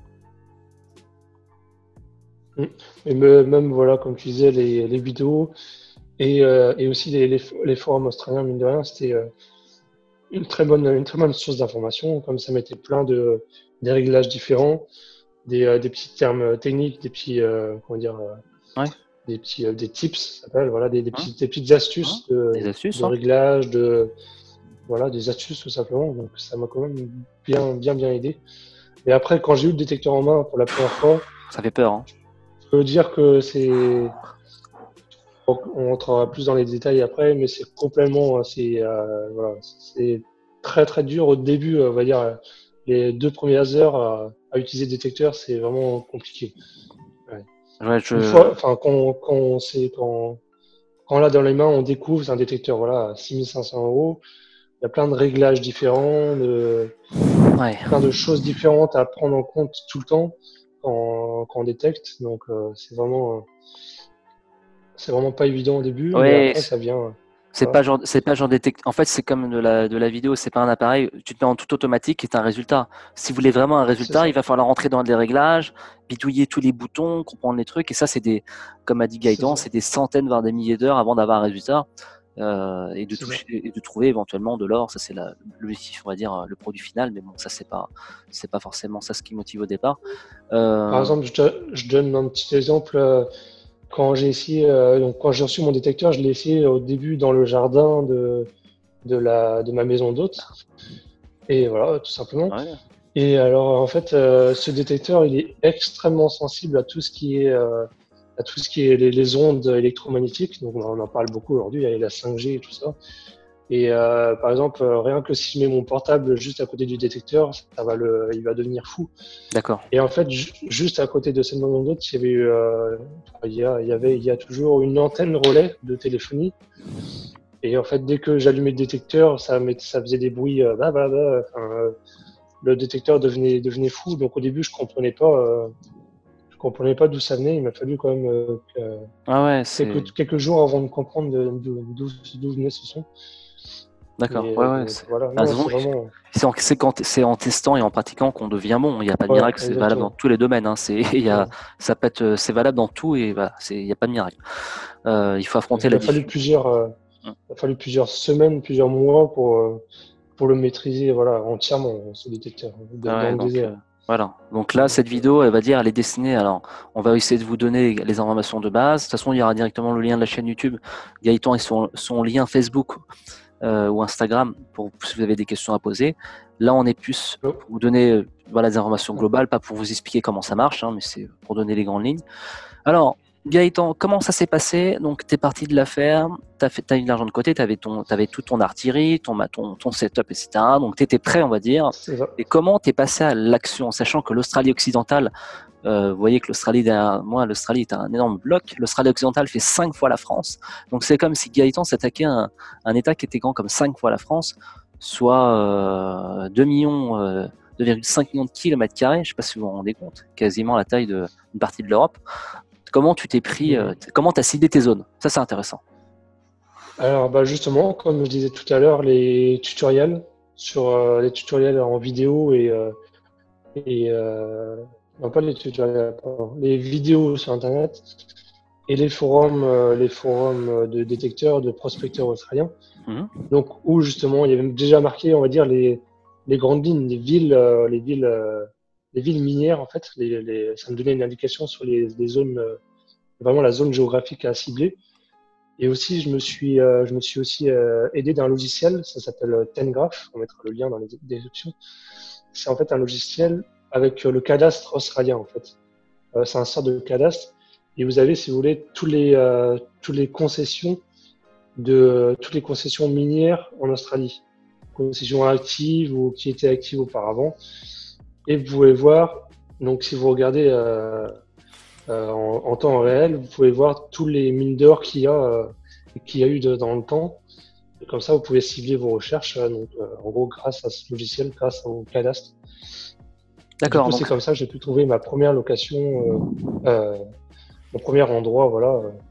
Mm. Et même, voilà, comme tu disais, les vidéos et aussi les forums australiens, mine de rien, c'était une très bonne source d'information, comme ça mettait plein des réglages différents, des petits termes techniques, des petits, comment dire, Ouais. des tips, ça s'appelle, voilà, Hein, des petites hein. astuces Des astuces, de hein. réglage, voilà, des astuces tout simplement. Donc ça m'a quand même bien aidé. Et après, quand j'ai eu le détecteur en main pour la première fois, Ça fait peur, hein. je peux dire que on rentrera plus dans les détails après, mais c'est complètement, voilà, c'est très dur au début, on va dire, les 2 premières heures à utiliser le détecteur, c'est vraiment compliqué. Ouais. Ouais, Une fois, enfin, quand on l'a dans les mains, on découvre, c'est un détecteur, voilà, à 6 500 euros. Il y a plein de réglages différents, ouais. plein de choses différentes à prendre en compte tout le temps quand on détecte. Donc, c'est vraiment pas évident au début, mais Ouais, après, ça vient. c'est Voilà. pas genre, c'est pas genre détect. En fait, c'est comme de la vidéo, c'est pas un appareil. Tu te mets en tout automatique et t'as un résultat. Si vous voulez vraiment un C'est résultat, il ça. va falloir rentrer dans des réglages, bidouiller tous les boutons, comprendre les trucs. Et ça, c'est des, comme a dit C'est Gaëtan, ça. c'est des centaines, voire des milliers d'heures avant d'avoir un résultat et de C'est ça. toucher et de trouver éventuellement de l'or. Ça, c'est l'objectif, on va dire, le produit final. Mais bon, ça, c'est pas forcément ça ce qui motive au départ. Par Euh, exemple, je donne un petit exemple. Quand j'ai essayé, donc quand j'ai reçu mon détecteur, je l'ai essayé au début dans le jardin de ma maison d'hôte. Et voilà, tout simplement. ouais, Et alors, en fait, ce détecteur, il est extrêmement sensible à tout ce qui est, les ondes électromagnétiques. Donc, on en parle beaucoup aujourd'hui, il y a la 5G et tout ça. Et par exemple, rien que si je mets mon portable juste à côté du détecteur, il va devenir fou. d'accord. Et en fait, juste à côté de cette maison d'hôte, il y avait eu, il y a toujours une antenne relais de téléphonie. Et en fait, dès que j'allumais le détecteur, ça faisait des bruits, enfin, le détecteur devenait fou. Donc au début, je comprenais pas d'où ça venait. Il m'a fallu quand même Ah ouais, c'est. quelques jours avant de comprendre d'où venait ce son. D'accord. Mais Ouais, ouais. donc voilà, Bah, de non, toute façon, c'est vraiment. c'est en testant et en pratiquant qu'on devient bon. Il n'y a pas de Ouais, miracle, c'est valable dans exactement. tous les domaines. Hein. Ouais. Ça peut être, c'est valable dans tout et voilà, il n'y a pas de miracle. Il faut affronter Il la a fallu difficulté. plusieurs, il a fallu plusieurs semaines, plusieurs mois pour le maîtriser, voilà, entièrement, ce détecteur, Ah dans ouais, le donc désert. voilà. Donc là, Donc, cette vidéo, elle va dire, elle est destinée. Alors, on va essayer de vous donner les informations de base. De toute façon, il y aura directement le lien de la chaîne YouTube. Gaëtan et son lien Facebook ou Instagram pour si vous avez des questions à poser. Là, on est plus oh, pour vous donner voilà, des informations globales, pas pour vous expliquer comment ça marche, hein, mais c'est pour donner les grandes lignes. Alors, Gaëtan, comment ça s'est passé? Donc, tu es parti de l'affaire, t'as eu de l'argent de côté, t'avais tout ton artillerie, ton setup, etc. Donc, tu étais prêt, on va dire. c'est ça. Et comment tu es passé à l'action, sachant que l'Australie occidentale, vous voyez que l'Australie, derrière moi, l'Australie est un énorme bloc. L'Australie occidentale fait 5 fois la France. Donc, c'est comme si Gaëtan s'attaquait à un État qui était grand comme 5 fois la France, soit 2 millions, 2,5 millions de kilomètres carrés. Je ne sais pas si vous vous rendez compte, quasiment la taille d'une partie de l'Europe. Comment tu t'es pris, Mhm. comment tu as ciblé tes zones? Ça, c'est intéressant. Alors, bah justement, comme je disais tout à l'heure, les tutoriels en vidéo et non pas les tutoriels, pardon, les vidéos sur Internet et les forums de détecteurs, de prospecteurs australiens. Mhm. Donc, où justement, il y avait déjà marqué, on va dire, les grandes lignes, les villes minières, en fait. Ça me donnait une indication sur les zones, vraiment la zone géographique à cibler. Et aussi, je me suis aussi aidé d'un logiciel, ça s'appelle Tengraph, on mettra le lien dans les descriptions. C'est en fait un logiciel avec le cadastre australien, en fait. C'est un sort de cadastre. Et vous avez, si vous voulez, toutes les concessions minières en Australie, concessions actives ou qui étaient actives auparavant. Et vous pouvez voir, donc si vous regardez en temps réel, vous pouvez voir tous les mines d'or qu'il y a eu dans le temps. Et comme ça, vous pouvez cibler vos recherches, en gros, grâce à ce logiciel, grâce au cadastre. Et du D'accord. coup, c'est Donc, comme ça que j'ai pu trouver ma première location, mon premier endroit, voilà,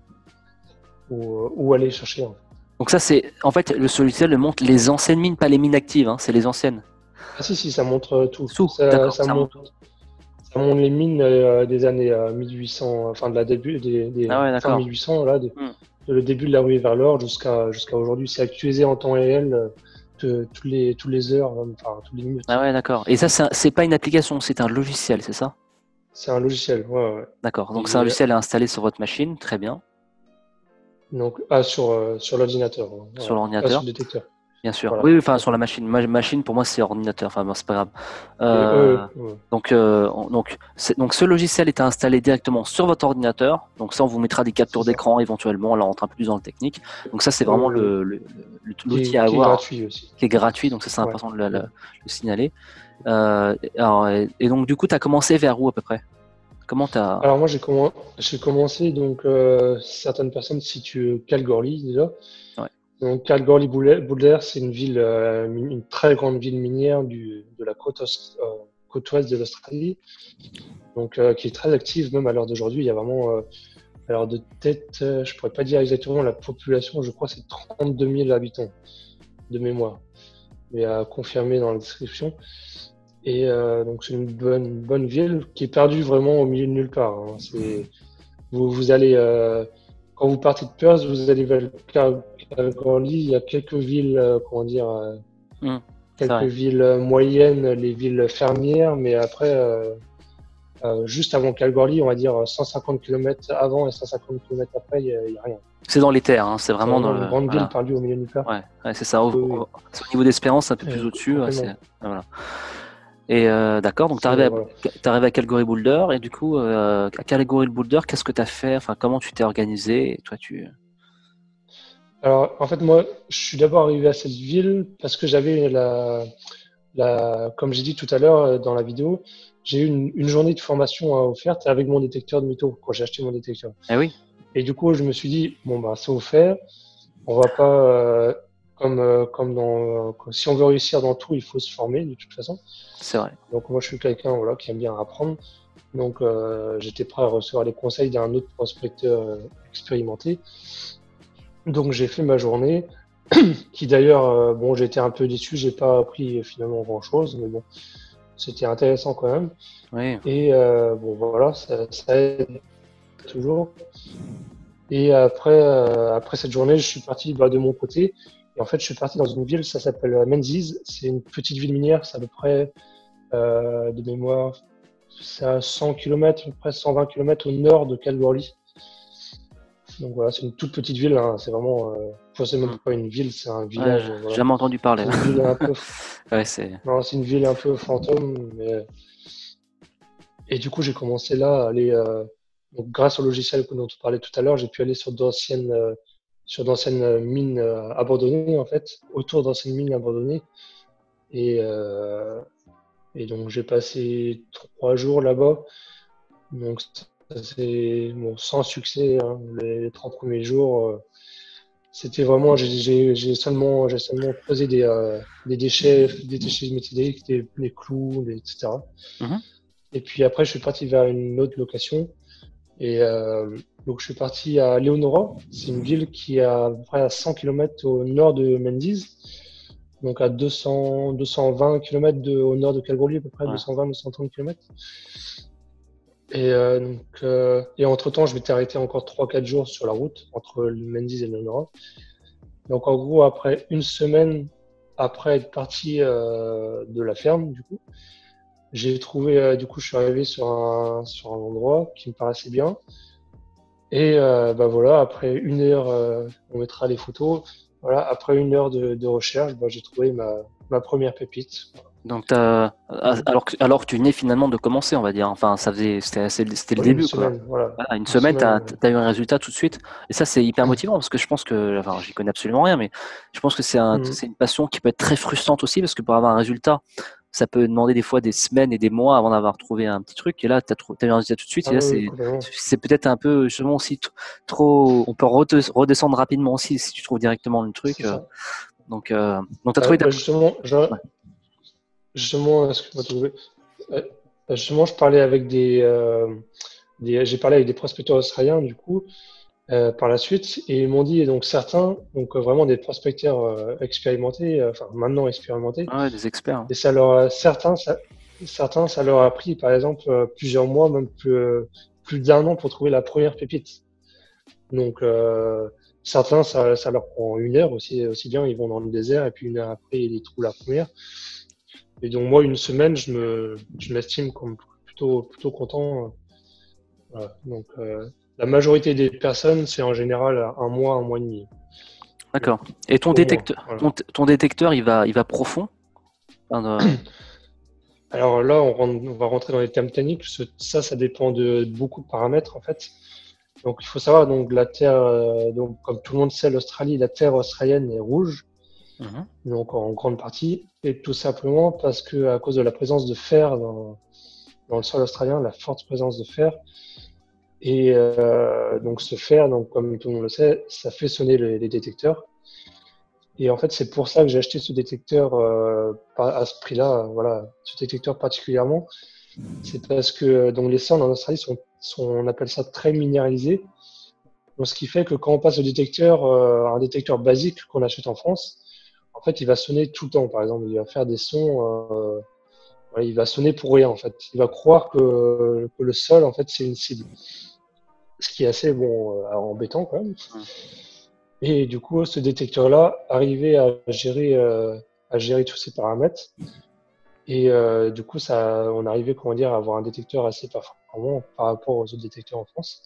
où aller chercher. Hein. donc ça, c'est en fait le logiciel montre les anciennes mines, pas les mines actives. Hein, c'est les anciennes. Ah si, ça montre tout. Sous. D'accord. Ça Ça montre. montre, ça montre les mines des années 1800, enfin de la début, Ah ouais, fin d'accord. 1800, là, Hmm. le début de la ruée vers l'or jusqu'à aujourd'hui. C'est actualisé en temps réel tous les heures, enfin toutes les minutes. Ah ouais, d'accord. Et ça, c'est pas une application, c'est un logiciel, c'est ça? C'est un logiciel, ouais, ouais. D'accord. Donc c'est un Et, logiciel à installer sur votre machine, très bien, donc, sur l'ordinateur, hein, sur ouais, pas sur l'ordinateur, le détecteur. bien sûr. Voilà, Oui, oui, tout enfin à sur la fait. machine. Machine pour moi c'est ordinateur. Enfin bon, c'est pas grave. Oui, Euh, oui. donc ce logiciel est installé directement sur votre ordinateur. Donc ça, on vous mettra des captures C'est ça. d'écran éventuellement. Là, on rentre un peu plus dans le technique. Donc ça, c'est vraiment Oui. l'outil à Qui est avoir, gratuit aussi. qui est gratuit. Donc ça, c'est Ouais. important de le signaler. Et donc du coup, tu as commencé vers où à peu près? Comment t'as... Alors moi j'ai commencé donc certaines personnes situent Kalgoorlie déjà. Ouais. Donc Kalgoorlie Boulder, c'est une ville, une très grande ville minière de la côte ouest de l'Australie, donc qui est très active même à l'heure d'aujourd'hui. Il y a vraiment, à l'heure de tête, je pourrais pas dire exactement la population, je crois que c'est 32 000 habitants de mémoire, mais à confirmer dans la description. Et donc c'est une bonne ville qui est perdue vraiment au milieu de nulle part. Hein. Vous allez quand vous partez de Perth, vous allez vers Kalgoorlie, il y a quelques villes, comment dire, C'est quelques vrai. villes moyennes, les villes fermières, mais après, juste avant Kalgoorlie, on va dire 150 km avant et 150 km après, il y a rien. C'est dans les terres, hein, c'est C'est vraiment dans vraiment une le... grande ville Voilà. perdue au milieu de nulle part. Ouais, ouais, c'est ça. Oui, oui, C'est au niveau d'Espérance, un peu plus au-dessus. Ouais, complètement. voilà. Et d'accord, donc tu Voilà. arrivé à Calgary Boulder, et du coup, à Calgary Boulder, qu'est-ce que tu as fait? Enfin, comment tu t'es organisé? Et toi, Alors, en fait, moi, je suis d'abord arrivé à cette ville parce que j'avais comme j'ai dit tout à l'heure dans la vidéo, j'ai eu une journée de formation offerte avec mon détecteur de métaux quand j'ai acheté mon détecteur. Eh oui, Et du coup, je me suis dit, bon, bah, c'est offert. On va pas, si on veut réussir dans tout, il faut se former de toute façon. c'est vrai. Donc, moi, je suis quelqu'un, voilà, qui aime bien apprendre. Donc, j'étais prêt à recevoir les conseils d'un autre prospecteur expérimenté. Donc, j'ai fait ma journée. qui d'ailleurs, bon, j'ai été un peu déçu, j'ai pas appris finalement grand-chose, mais bon, c'était intéressant quand même. Oui. Et bon, voilà, ça aide toujours. Et après cette journée, je suis parti de mon côté. Et en fait, je suis parti dans une ville, ça s'appelle Menzies. C'est une petite ville minière, c'est à peu près, de mémoire, c'est à 100 km, à peu près 120 km au nord de Kalgoorlie. Donc voilà, c'est une toute petite ville, hein. C'est vraiment, enfin, c'est même pas une ville, c'est un Ouais, village. j'ai Voilà. jamais entendu parler. C'est une ville un peu, Ouais, c'est. non, c'est une ville un peu fantôme. Et du coup, j'ai commencé là à aller, donc grâce au logiciel dont on parlait tout à l'heure, j'ai pu aller sur d'anciennes mines abandonnées en fait, autour d'anciennes mines abandonnées. Et, euh, et donc j'ai passé 3 jours là-bas. Donc ça, c'est bon, sans succès, hein. Les 3 premiers jours, c'était vraiment, j'ai seulement creusé des déchets métalliques, des clous, etc. Mhm. Et puis après, je suis parti vers une autre location. Et donc, je suis parti à Leonora. C'est une ville qui est à peu près à 100 km au nord de Menzies. Donc, à 220 km au nord de Kalgoorlie, à peu près Ouais. 220-230 km. Et entre-temps, je m'étais arrêté encore 3-4 jours sur la route entre Menzies et Leonora. Donc, en gros, après une semaine après être parti de la ferme, du coup, j'ai trouvé, du coup, je suis arrivé sur un endroit qui me paraissait bien. Et bah voilà, après 1 heure, on mettra les photos. Voilà, après 1 heure de recherche, bah, j'ai trouvé ma première pépite. Donc, Donc, alors que tu venais finalement de commencer, on va dire. Enfin, c'était le oui, une début, quoi. semaine, voilà. Voilà, une Une semaine, tu semaine. as eu un résultat tout de suite. Et ça, c'est hyper motivant parce que je pense que, enfin, j'y connais absolument rien, mais je pense que Mhm. c'est une passion qui peut être très frustrante aussi parce que pour avoir un résultat, ça peut demander des fois des semaines et des mois avant d'avoir trouvé un petit truc. Et là, tu as eu un résultat tout de suite. Ah Et là, oui, oui, complètement. c'est peut-être un peu, justement, aussi trop. On peut redescendre rapidement aussi si tu trouves directement le truc. C'est ça. Donc tu as trouvé ta. Bah, justement, Ouais. justement, excuse-moi de te couper. Euh, justement, je parlais avec j'ai parlé avec des prospecteurs australiens, du coup, par la suite, et ils m'ont dit, donc certains, donc vraiment des prospecteurs expérimentés, enfin maintenant expérimentés. Ouais, des experts, hein. Et certains, ça leur a pris, par exemple, plusieurs mois, même plus d'1 an pour trouver la première pépite. Donc, certains, ça leur prend 1 heure aussi bien, ils vont dans le désert et puis 1 heure après, ils trouvent la première. Et donc, moi, une semaine, je m'estime comme plutôt content. Voilà. Donc, la majorité des personnes, c'est en général 1 mois, 1 mois et demi. Donc, D'accord. Et ton au moins. détecteur, Voilà. ton détecteur, il va profond? Enfin, Alors là, on va rentrer dans les termes techniques, parce que ça dépend de beaucoup de paramètres en fait. Donc il faut savoir, donc la Terre, donc comme tout le monde sait, l'Australie, la Terre australienne est rouge, Mhm. donc en grande partie, et tout simplement parce que à cause de la présence de fer dans le sol australien, la forte présence de fer, et donc ce fer, donc comme tout le monde le sait, ça fait sonner les détecteurs. Et en fait, c'est pour ça que j'ai acheté ce détecteur à ce prix-là, voilà, ce détecteur particulièrement. C'est parce que donc les sols en Australie on appelle ça très minéralisés. Donc, ce qui fait que quand on passe au détecteur, un détecteur basique qu'on achète en France, en fait, il va sonner tout le temps. Par exemple, il va faire des sons, voilà, il va sonner pour rien en fait. Il va croire que le sol, en fait, c'est une cible. Ce qui est assez bon, embêtant quand même. Mhm. Et du coup, ce détecteur-là arrivait à gérer tous ces paramètres. Et du coup, on arrivait, comment dire, à avoir un détecteur assez performant par rapport aux autres détecteurs en France.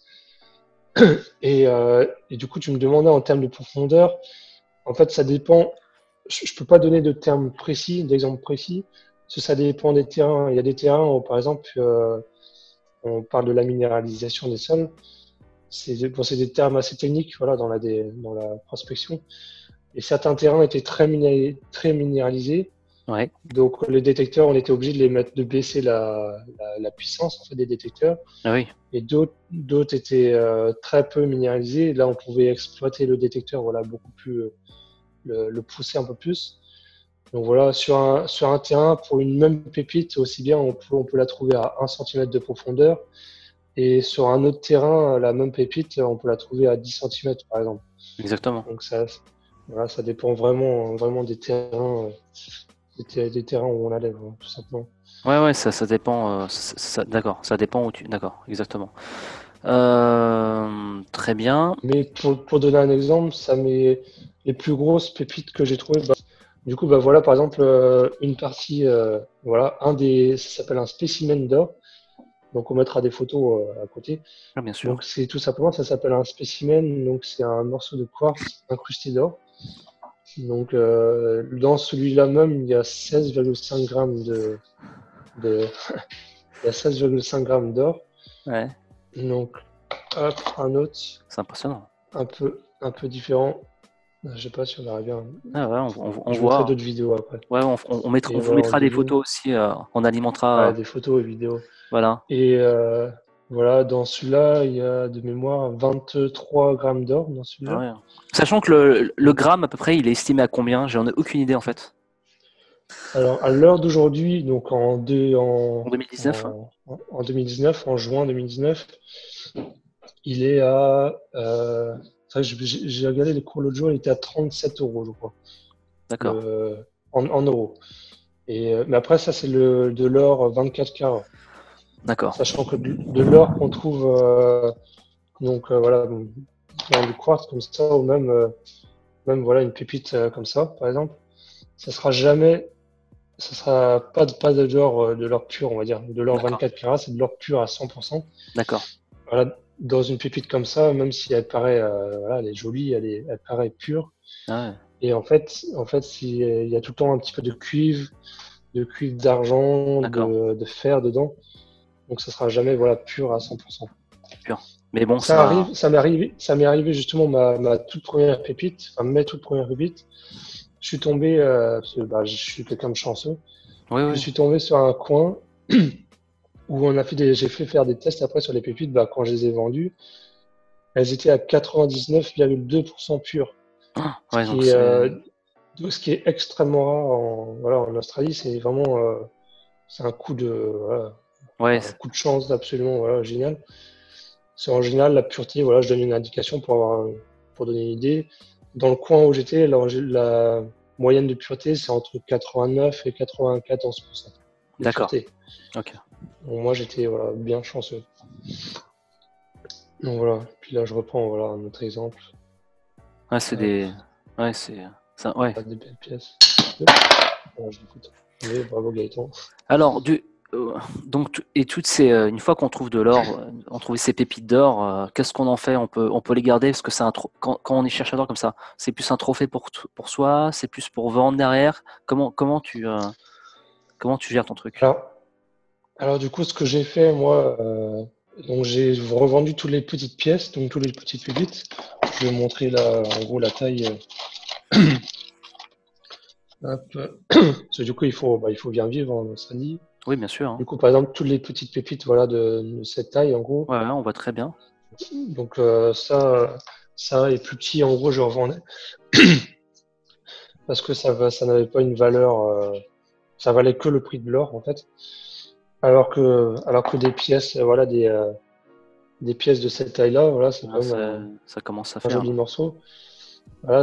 Et du coup, tu me demandais en termes de profondeur. En fait, ça dépend. Je ne peux pas donner de termes précis, d'exemples précis, parce que ça dépend des terrains. Il y a des terrains où, par exemple, on parle de la minéralisation des sols. C'est des termes assez techniques, voilà, dans la prospection. Et certains terrains étaient très minéralisés. Ouais. Donc, les détecteurs, on était obligé de baisser la puissance en fait, des détecteurs. Ah oui. Et d'autres étaient très peu minéralisés. Là, on pouvait exploiter le détecteur, voilà, beaucoup plus, le pousser un peu plus. Donc voilà, sur un terrain, pour une même pépite, aussi bien, on peut la trouver à 1 cm de profondeur. Et sur un autre terrain, la même pépite, on peut la trouver à 10 cm, par exemple. Exactement. Donc Voilà, ça dépend vraiment des terrains, des terrains où on allait, voilà, tout simplement. Ouais, ça dépend. D'accord, ça dépend où tu. D'accord, exactement. Très bien. Mais pour donner un exemple, les plus grosses pépites que j'ai trouvées, bah, du coup, bah voilà, par exemple, une partie, voilà, ça s'appelle un spécimen d'or. Donc, on mettra des photos à côté. Ah, bien sûr. Donc, c'est tout simplement, ça s'appelle un spécimen. Donc, c'est un morceau de quartz incrusté d'or. Donc, dans celui-là même, il y a 16,5 grammes de, il y a 16,5 grammes d'or. Ouais, Donc, hop, un autre, c'est impressionnant. un peu différent. Je sais pas si on verra bien. Ah ouais, on Je mettrai voit. d'autres vidéos après. Ouais, on Et vous voilà, en mettra des deuxième, photos aussi. On alimentera. ouais, des photos et vidéos. Voilà. Et voilà, dans celui-là, il y a de mémoire 23 grammes d'or dans Ah celui-là. ouais. Sachant que le Donc, gramme, à peu près, il est estimé à combien? J'en ai aucune idée en fait. alors, à l'heure d'aujourd'hui, donc En 2019, hein? en 2019, en juin 2019, il est à. Ça, j'ai regardé les cours l'autre jour, il était à 37 euros, je crois, D'accord. le, en euros. Et, mais après, ça, c'est de l'or 24 carats. D'accord. Sachant que de l'or qu'on trouve donc voilà, dans du quartz comme ça, ou même voilà, une pépite comme ça, par exemple, ça sera jamais, ça sera pas de l'or pur, on va dire. De l'or D'accord. 24 carats, c'est de l'or pur à 100%. D'accord. Voilà, dans une pépite comme ça, même si elle paraît, voilà, elle est jolie, elle paraît pure. Ah ouais. Et en fait, il y a tout le temps un petit peu de cuivre d'argent, D'accord. de fer dedans. Donc ça sera jamais voilà pur à 100%. Pur. Mais bon, Ça ça. arrive, ça m'est arrivé justement ma toute première pépite, enfin mes toutes premières pépites. Je suis tombé, parce que bah, je suis quelqu'un de chanceux. Oui, Je oui. suis tombé sur un coin où j'ai fait faire des tests après sur les pépites. Bah, quand je les ai vendues, elles étaient à 99,2% pures, Ah, ce ouais, donc qui est, c'est. ce qui est extrêmement rare voilà, en Australie. C'est vraiment, c'est un coup voilà, Ouais, un coup de chance absolument voilà, génial. C'est en général la pureté, voilà, je donne une indication pour donner une idée. Dans le coin où j'étais, la moyenne de pureté, c'est entre 89 et 94% de d'accord. pureté. Ok. Donc moi, j'étais voilà, bien chanceux. Donc voilà, puis là, je reprends voilà, un autre exemple. Ouais, c'est Hop, des. Ouais, c'est. Ouais. pas des belles pièces. Voilà, je l'écoute. Mais bravo Gaëtan. Alors, donc, et toutes ces, une fois qu'on trouve de l'or, on trouve ces pépites d'or, qu'est-ce qu'on en fait? On peut les garder parce que quand on est chercheur d'or comme ça, c'est plus un trophée pour soi, c'est plus pour vendre derrière. Comment tu gères ton truc? Alors, alors du coup, ce que j'ai fait, moi, donc j'ai revendu toutes les petites pièces, donc toutes les petites pépites. Je vais vous montrer là, en gros, la taille. Hop. Parce que du coup, il faut bien vivre en Australie. Oui, bien sûr, hein. Du coup, par exemple, toutes les petites pépites voilà, de cette taille, en gros. Ouais, ouais, on voit très bien. Donc, ça et plus petit, en gros, je revendais. Parce que ça n'avait pas une valeur. Ça valait que le prix de l'or, en fait. Alors que des pièces, voilà, des pièces de cette taille-là, voilà, c'est Ah, quand même ça commence à un faire joli là. morceau. Voilà,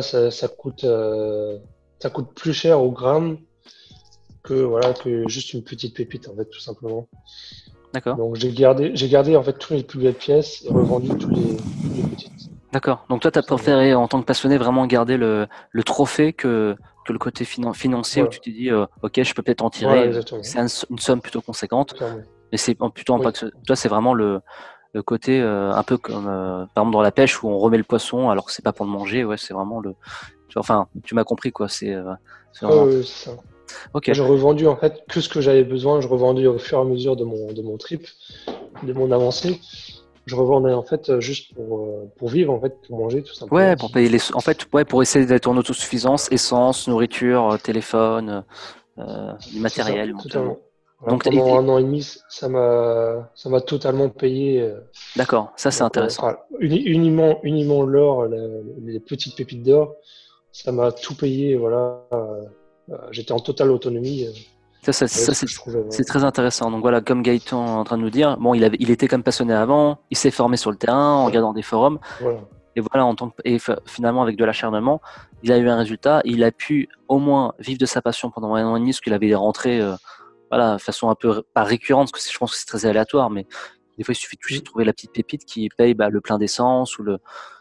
ça coûte plus cher au gramme que juste une petite pépite, en fait, tout simplement. D'accord. Donc j'ai gardé en fait toutes les plus belles pièces et revendu toutes les petites. D'accord. Donc toi, tu as Tout simplement. préféré, en tant que passionné, vraiment garder le trophée que le côté financier où Voilà, tu t'es dit, ok, je peux peut-être en voilà tirer, exactement. c'est une somme plutôt conséquente, Clairement. mais c'est plutôt Oui. toi, c'est vraiment le côté un peu comme, par exemple, dans la pêche où on remet le poisson alors que c'est pas pour le manger, ouais, c'est vraiment enfin, tu m'as compris, quoi, c'est vraiment, C'est ça. ok, Moi, j'ai revendu en fait que ce que j'avais besoin. Je revendais au fur et à mesure de mon trip, de mon avancée. Je revendais en fait juste pour vivre en fait, pour manger tout ouais, simplement. pour payer en fait, ouais, pour essayer d'être en autosuffisance, essence, nourriture, téléphone, du C'est ça, matériel éventuellement. totalement. Voilà, Donc, pendant un an et demi, ça m'a totalement payé. d'accord, ça c'est Donc, intéressant. enfin, uniment l'or, les petites pépites d'or, ça m'a tout payé. Voilà, j'étais en totale autonomie avec Ça, ce que je trouvais. c'est Voilà. très intéressant. Donc voilà, comme Gaëtan est en train de nous dire, bon, il était comme passionné avant, il s'est formé sur le terrain en Ouais, regardant des forums. voilà. Et voilà, finalement, avec de l'acharnement, il a eu un résultat. Il a pu au moins vivre de sa passion pendant 1 an et demi, parce qu'il avait rentré voilà, de façon un peu, pas récurrente, parce que je pense que c'est très aléatoire, mais des fois, il suffit de trouver la petite pépite qui paye le plein d'essence ou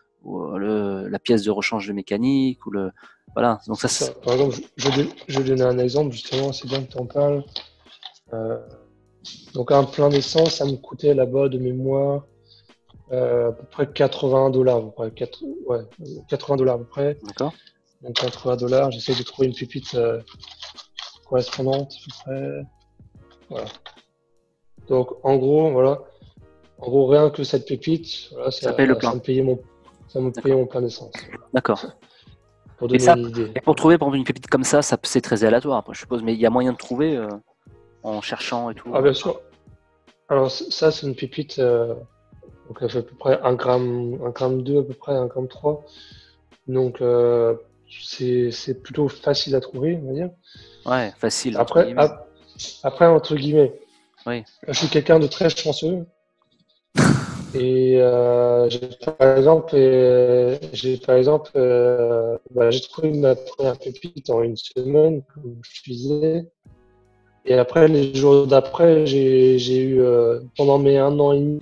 la pièce de rechange de mécanique. Voilà. Donc ça. Par exemple, je vais donner un exemple, justement, c'est bien que tu en parles. Donc, un plein d'essence, ça me coûtait là-bas de mémoire à peu près $80, ouais, $80 à peu près. D'accord. Donc, $80, j'essaie de trouver une pépite correspondante, à peu près. Voilà. Donc, en gros, rien que cette pépite, voilà, Ça paye le plein. ça me payait mon plein d'essence. Voilà. D'accord. Pour donner une idée. Et pour trouver, par exemple, une pépite comme ça, c'est très aléatoire, après, je suppose, mais il y a moyen de trouver en cherchant et tout. Ah, bien sûr. Alors, ça, c'est une pépite, donc elle fait à peu près 1 gramme 2, à peu près 1 gramme 3. Donc, c'est plutôt facile à trouver, on va dire. Ouais, facile. Après, entre guillemets, oui. Je suis quelqu'un de très chanceux. Et par exemple, j'ai trouvé ma première pépite en 1 semaine, comme je disais. Et après, les jours d'après, j'ai eu, pendant mes 1 an et demi,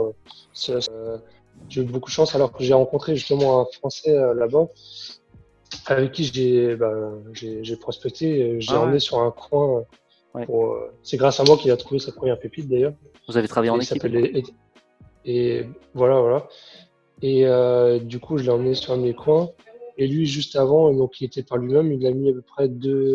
j'ai eu beaucoup de chance, alors que j'ai rencontré justement un Français là-bas, avec qui j'ai prospecté. J'ai emmené sur un coin. C'est grâce à moi qu'il a trouvé sa première pépite, d'ailleurs. Vous avez travaillé en équipe. Et voilà. Et du coup, je l'ai emmené sur un de mes coins. Et lui, juste avant, donc il était par lui-même, il a mis à peu près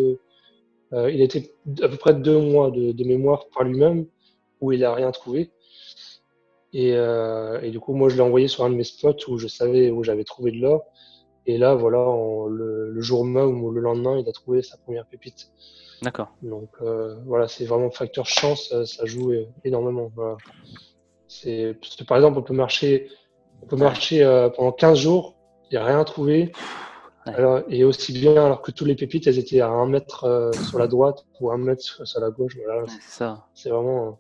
il était à peu près 2 mois de mémoire par lui-même, où il a rien trouvé. Et du coup, moi, je l'ai envoyé sur un de mes spots où je savais où j'avais trouvé de l'or. Et là, voilà, le jour même ou le lendemain, il a trouvé sa première pépite. D'accord. Donc voilà, c'est vraiment facteur chance, ça joue énormément. Voilà. Parce que, par exemple, on peut marcher pendant 15 jours, il n'y a rien à trouver. Ouais. Et aussi bien, alors que toutes les pépites, elles étaient à 1 mètre sur la droite ou 1 mètre sur la gauche. Voilà. Ouais, c'est ça. C'est vraiment.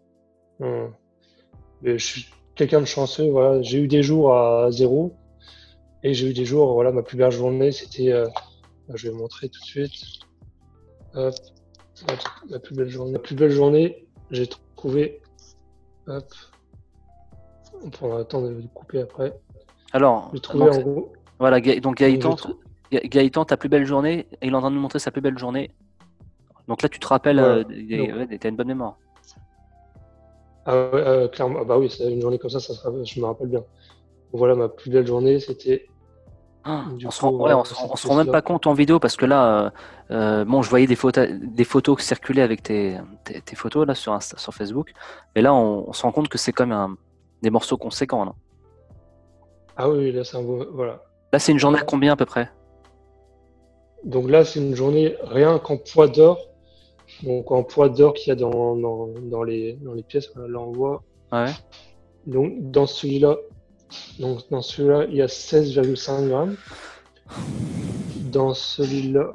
Je suis quelqu'un de chanceux. Voilà. J'ai eu des jours à 0 et j'ai eu des jours. Voilà, ma plus belle journée, c'était. Je vais montrer tout de suite. Hop, la plus belle journée. La plus belle journée, j'ai trouvé. Hop. On prendra le temps de couper après. Alors, j'ai trouvé en gros. Voilà, donc Gaëtan, ta plus belle journée, et il est en train de nous montrer sa plus belle journée. Donc là, tu te rappelles, t'as une bonne mémoire. Ah ouais, clairement. Ah bah oui, c'est une journée comme ça, je me rappelle bien. Donc voilà, ma plus belle journée, c'était. On se rend même pas compte en vidéo, parce que là, bon, je voyais des photos circuler avec tes photos là sur Facebook, mais là, on se rend compte que c'est quand même des morceaux conséquents. Là. Ah oui, là, c'est un beau. Voilà. Là, c'est une journée à combien à peu près? Donc là, c'est une journée rien qu'en poids d'or. Donc en poids d'or qu'il y a dans les pièces, là on voit. Ouais. Donc dans celui-là, il y a 16,5 grammes. Dans celui-là,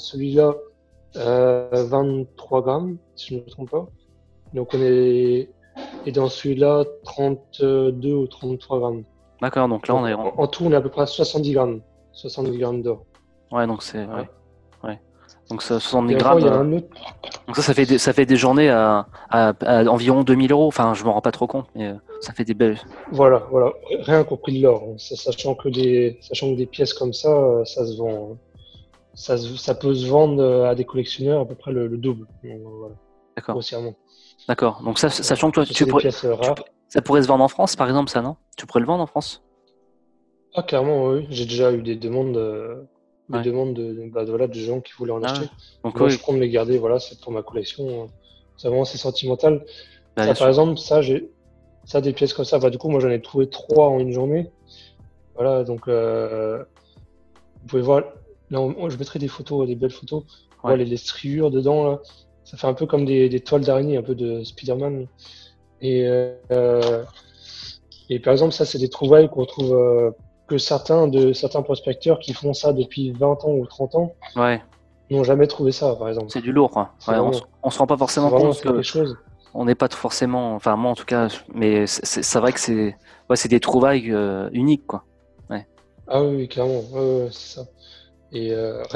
23 grammes, si je ne me trompe pas. Donc et dans celui-là, 32 ou 33 grammes. D'accord, donc là on est en tout, on est à peu près à 70 grammes. 70 grammes d'or. Ouais, donc c'est. Ouais. Ouais. Donc 70 grammes. Il y a un autre. Donc ça fait des journées à environ 2000 €. Enfin, je me rends pas trop compte, mais ça fait des belles. Voilà. Rien qu'au prix de l'or. Sachant que des pièces comme ça, ça se vend. Ça peut se vendre à des collectionneurs à peu près le double. Donc, voilà. D'accord. Grossièrement. D'accord. Donc ça, sachant que toi, ça pourrait se vendre en France, par exemple, ça, non? Tu pourrais le vendre en France? Ah, clairement, oui. J'ai déjà eu des demandes. De gens qui voulaient en acheter. Donc, moi, je compte les garder, voilà, c'est pour ma collection. C'est vraiment assez sentimental. Bah, ça, par exemple, des pièces comme ça. Bah, du coup, moi, j'en ai trouvé 3 en une journée. Voilà, donc vous pouvez voir. Là, je mettrai des photos, des belles photos. Ouais. Les striures dedans, là. Ça fait un peu comme des toiles d'araignée, un peu de Spider-Man. Et par exemple, ça, c'est des trouvailles qu'on trouve. Que certains prospecteurs qui font ça depuis 20 ans ou 30 ans n'ont jamais trouvé ça, par exemple. C'est du lourd, quoi. On se rend pas forcément compte que on n'est pas forcément, enfin moi en tout cas, mais c'est vrai que c'est des trouvailles uniques, quoi. Ouais. Ah oui, oui, clairement, ouais, ouais, c'est ça. Et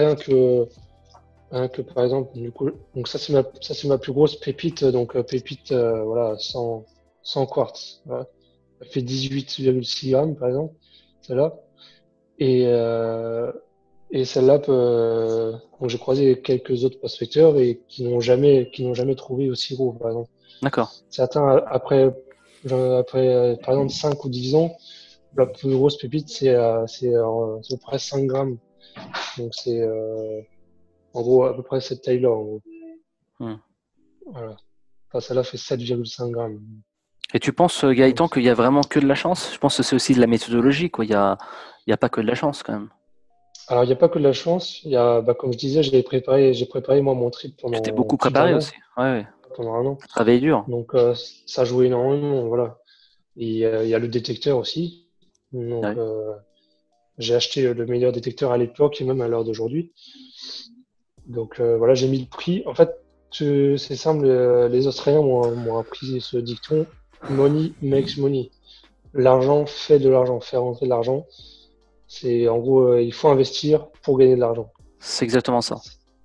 rien que par exemple, du coup, donc ça c'est ma plus grosse pépite, donc pépite, voilà, 100 quartz, voilà. Elle fait 18,6 grammes par exemple, celle-là. Et, euh, et celle-là, donc j'ai croisé quelques autres prospecteurs et qui n'ont jamais trouvé aussi gros, par exemple. D'accord. Certains, après par exemple 5 ou 10 ans, la plus grosse pépite, c'est à peu près 5 grammes. Donc c'est en gros à peu près cette taille-là, en gros. Hmm. Voilà. Enfin, celle-là fait 7,5 grammes. Et tu penses, Donc, Gaëtan, qu'il y a vraiment que de la chance? Je pense que c'est aussi de la méthodologie, quoi. Il y a pas que de la chance, quand même. alors, il n'y a pas que de la chance. Il y a, bah, comme je disais, j'ai préparé moi mon trip Tu t'es pendant beaucoup plus d'un préparé an. aussi. Ouais, ouais. Pendant un an. T'as travaillé dur. Donc, ça jouait énormément. Voilà. Et il y a le détecteur aussi. Donc, Ouais. j'ai acheté le meilleur détecteur à l'époque et même à l'heure d'aujourd'hui. Donc, voilà, j'ai mis le prix. En fait, c'est simple. Les Australiens m'ont appris ce dicton: Money makes money. L'argent fait de l'argent, fait rentrer de l'argent. C'est en gros, il faut investir pour gagner de l'argent. C'est exactement ça.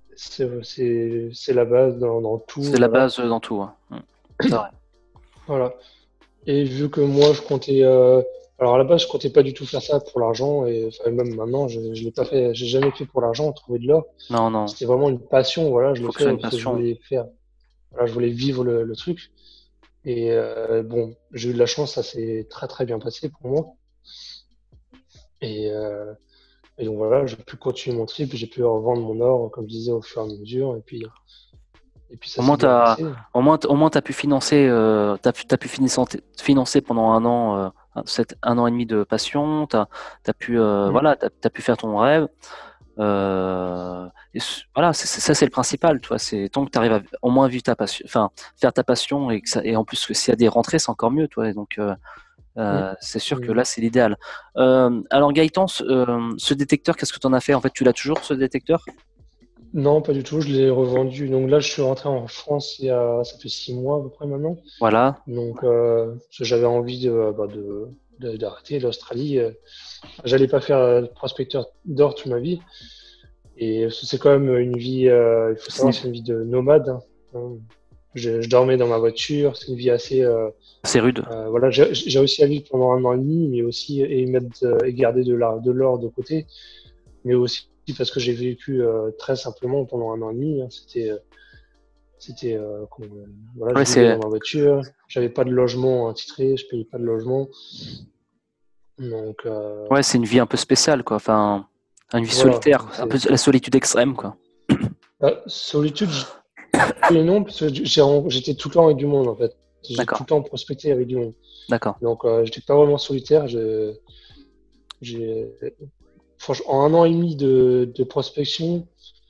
C'est la base dans tout, C'est la voilà. base dans tout. Ouais. C'est vrai. Voilà. Et vu que moi, je comptais, alors à la base, je comptais pas du tout faire ça pour l'argent, et enfin, même maintenant, je l'ai pas fait, j'ai jamais fait pour l'argent, trouver de l'or. Non, non. C'était vraiment une passion, voilà, je l'ai Faut que ce soit fait une parce que je passion. voulais faire, voilà, je voulais vivre le truc. Et bon, j'ai eu de la chance, ça s'est très très bien passé pour moi. Et, euh, et donc voilà, j'ai pu continuer mon trip, j'ai pu revendre mon or, comme je disais, au fur et à mesure, et puis ça Au s'est moins, bien t'as, passé. au moins, t'as pu financer, t'as pu financer pendant un an, un an et demi de passion. T'as pu, Mm. voilà, t'as pu faire ton rêve. Voilà, ça c'est le principal, tu vois. C'est tant que tu arrives à au moins vivre ta passion, enfin faire ta passion et que ça, et en plus que s'il y a des rentrées, c'est encore mieux, tu vois. Et donc Mm. c'est sûr que Mm. là c'est l'idéal. Alors Gaëtan, ce détecteur, qu'est-ce que tu en as fait? En fait, tu l'as toujours ce détecteur? Non, pas du tout, je l'ai revendu. Donc là, je suis rentré en France ça fait 6 mois à peu près maintenant. Voilà. Donc, parce que j'avais envie d'arrêter l'Australie. J'allais pas faire prospecteur d'or toute ma vie. Et c'est quand même une vie, il faut savoir, c'est une vie de nomade, hein. Je dormais dans ma voiture. C'est une vie assez. C'est rude. Voilà, j'ai réussi à vivre pendant un an et demi, mais aussi et garder de l'or de côté, mais aussi parce que j'ai vécu très simplement pendant un an et demi, hein. Voilà, Ouais, je vivais c'est dans ma voiture, j'avais pas de logement attitré, je payais pas de logement. Donc, ouais, c'est une vie un peu spéciale, quoi. Enfin, une vie voilà. solitaire, Donc un peu la solitude extrême, quoi. solitude, oui et non, parce que j'étais tout le temps avec du monde, en fait. J'ai tout D'accord, le temps prospecté avec du monde. d'accord. Donc, j'étais pas vraiment solitaire. J'ai, franchement, en un an et demi de prospection,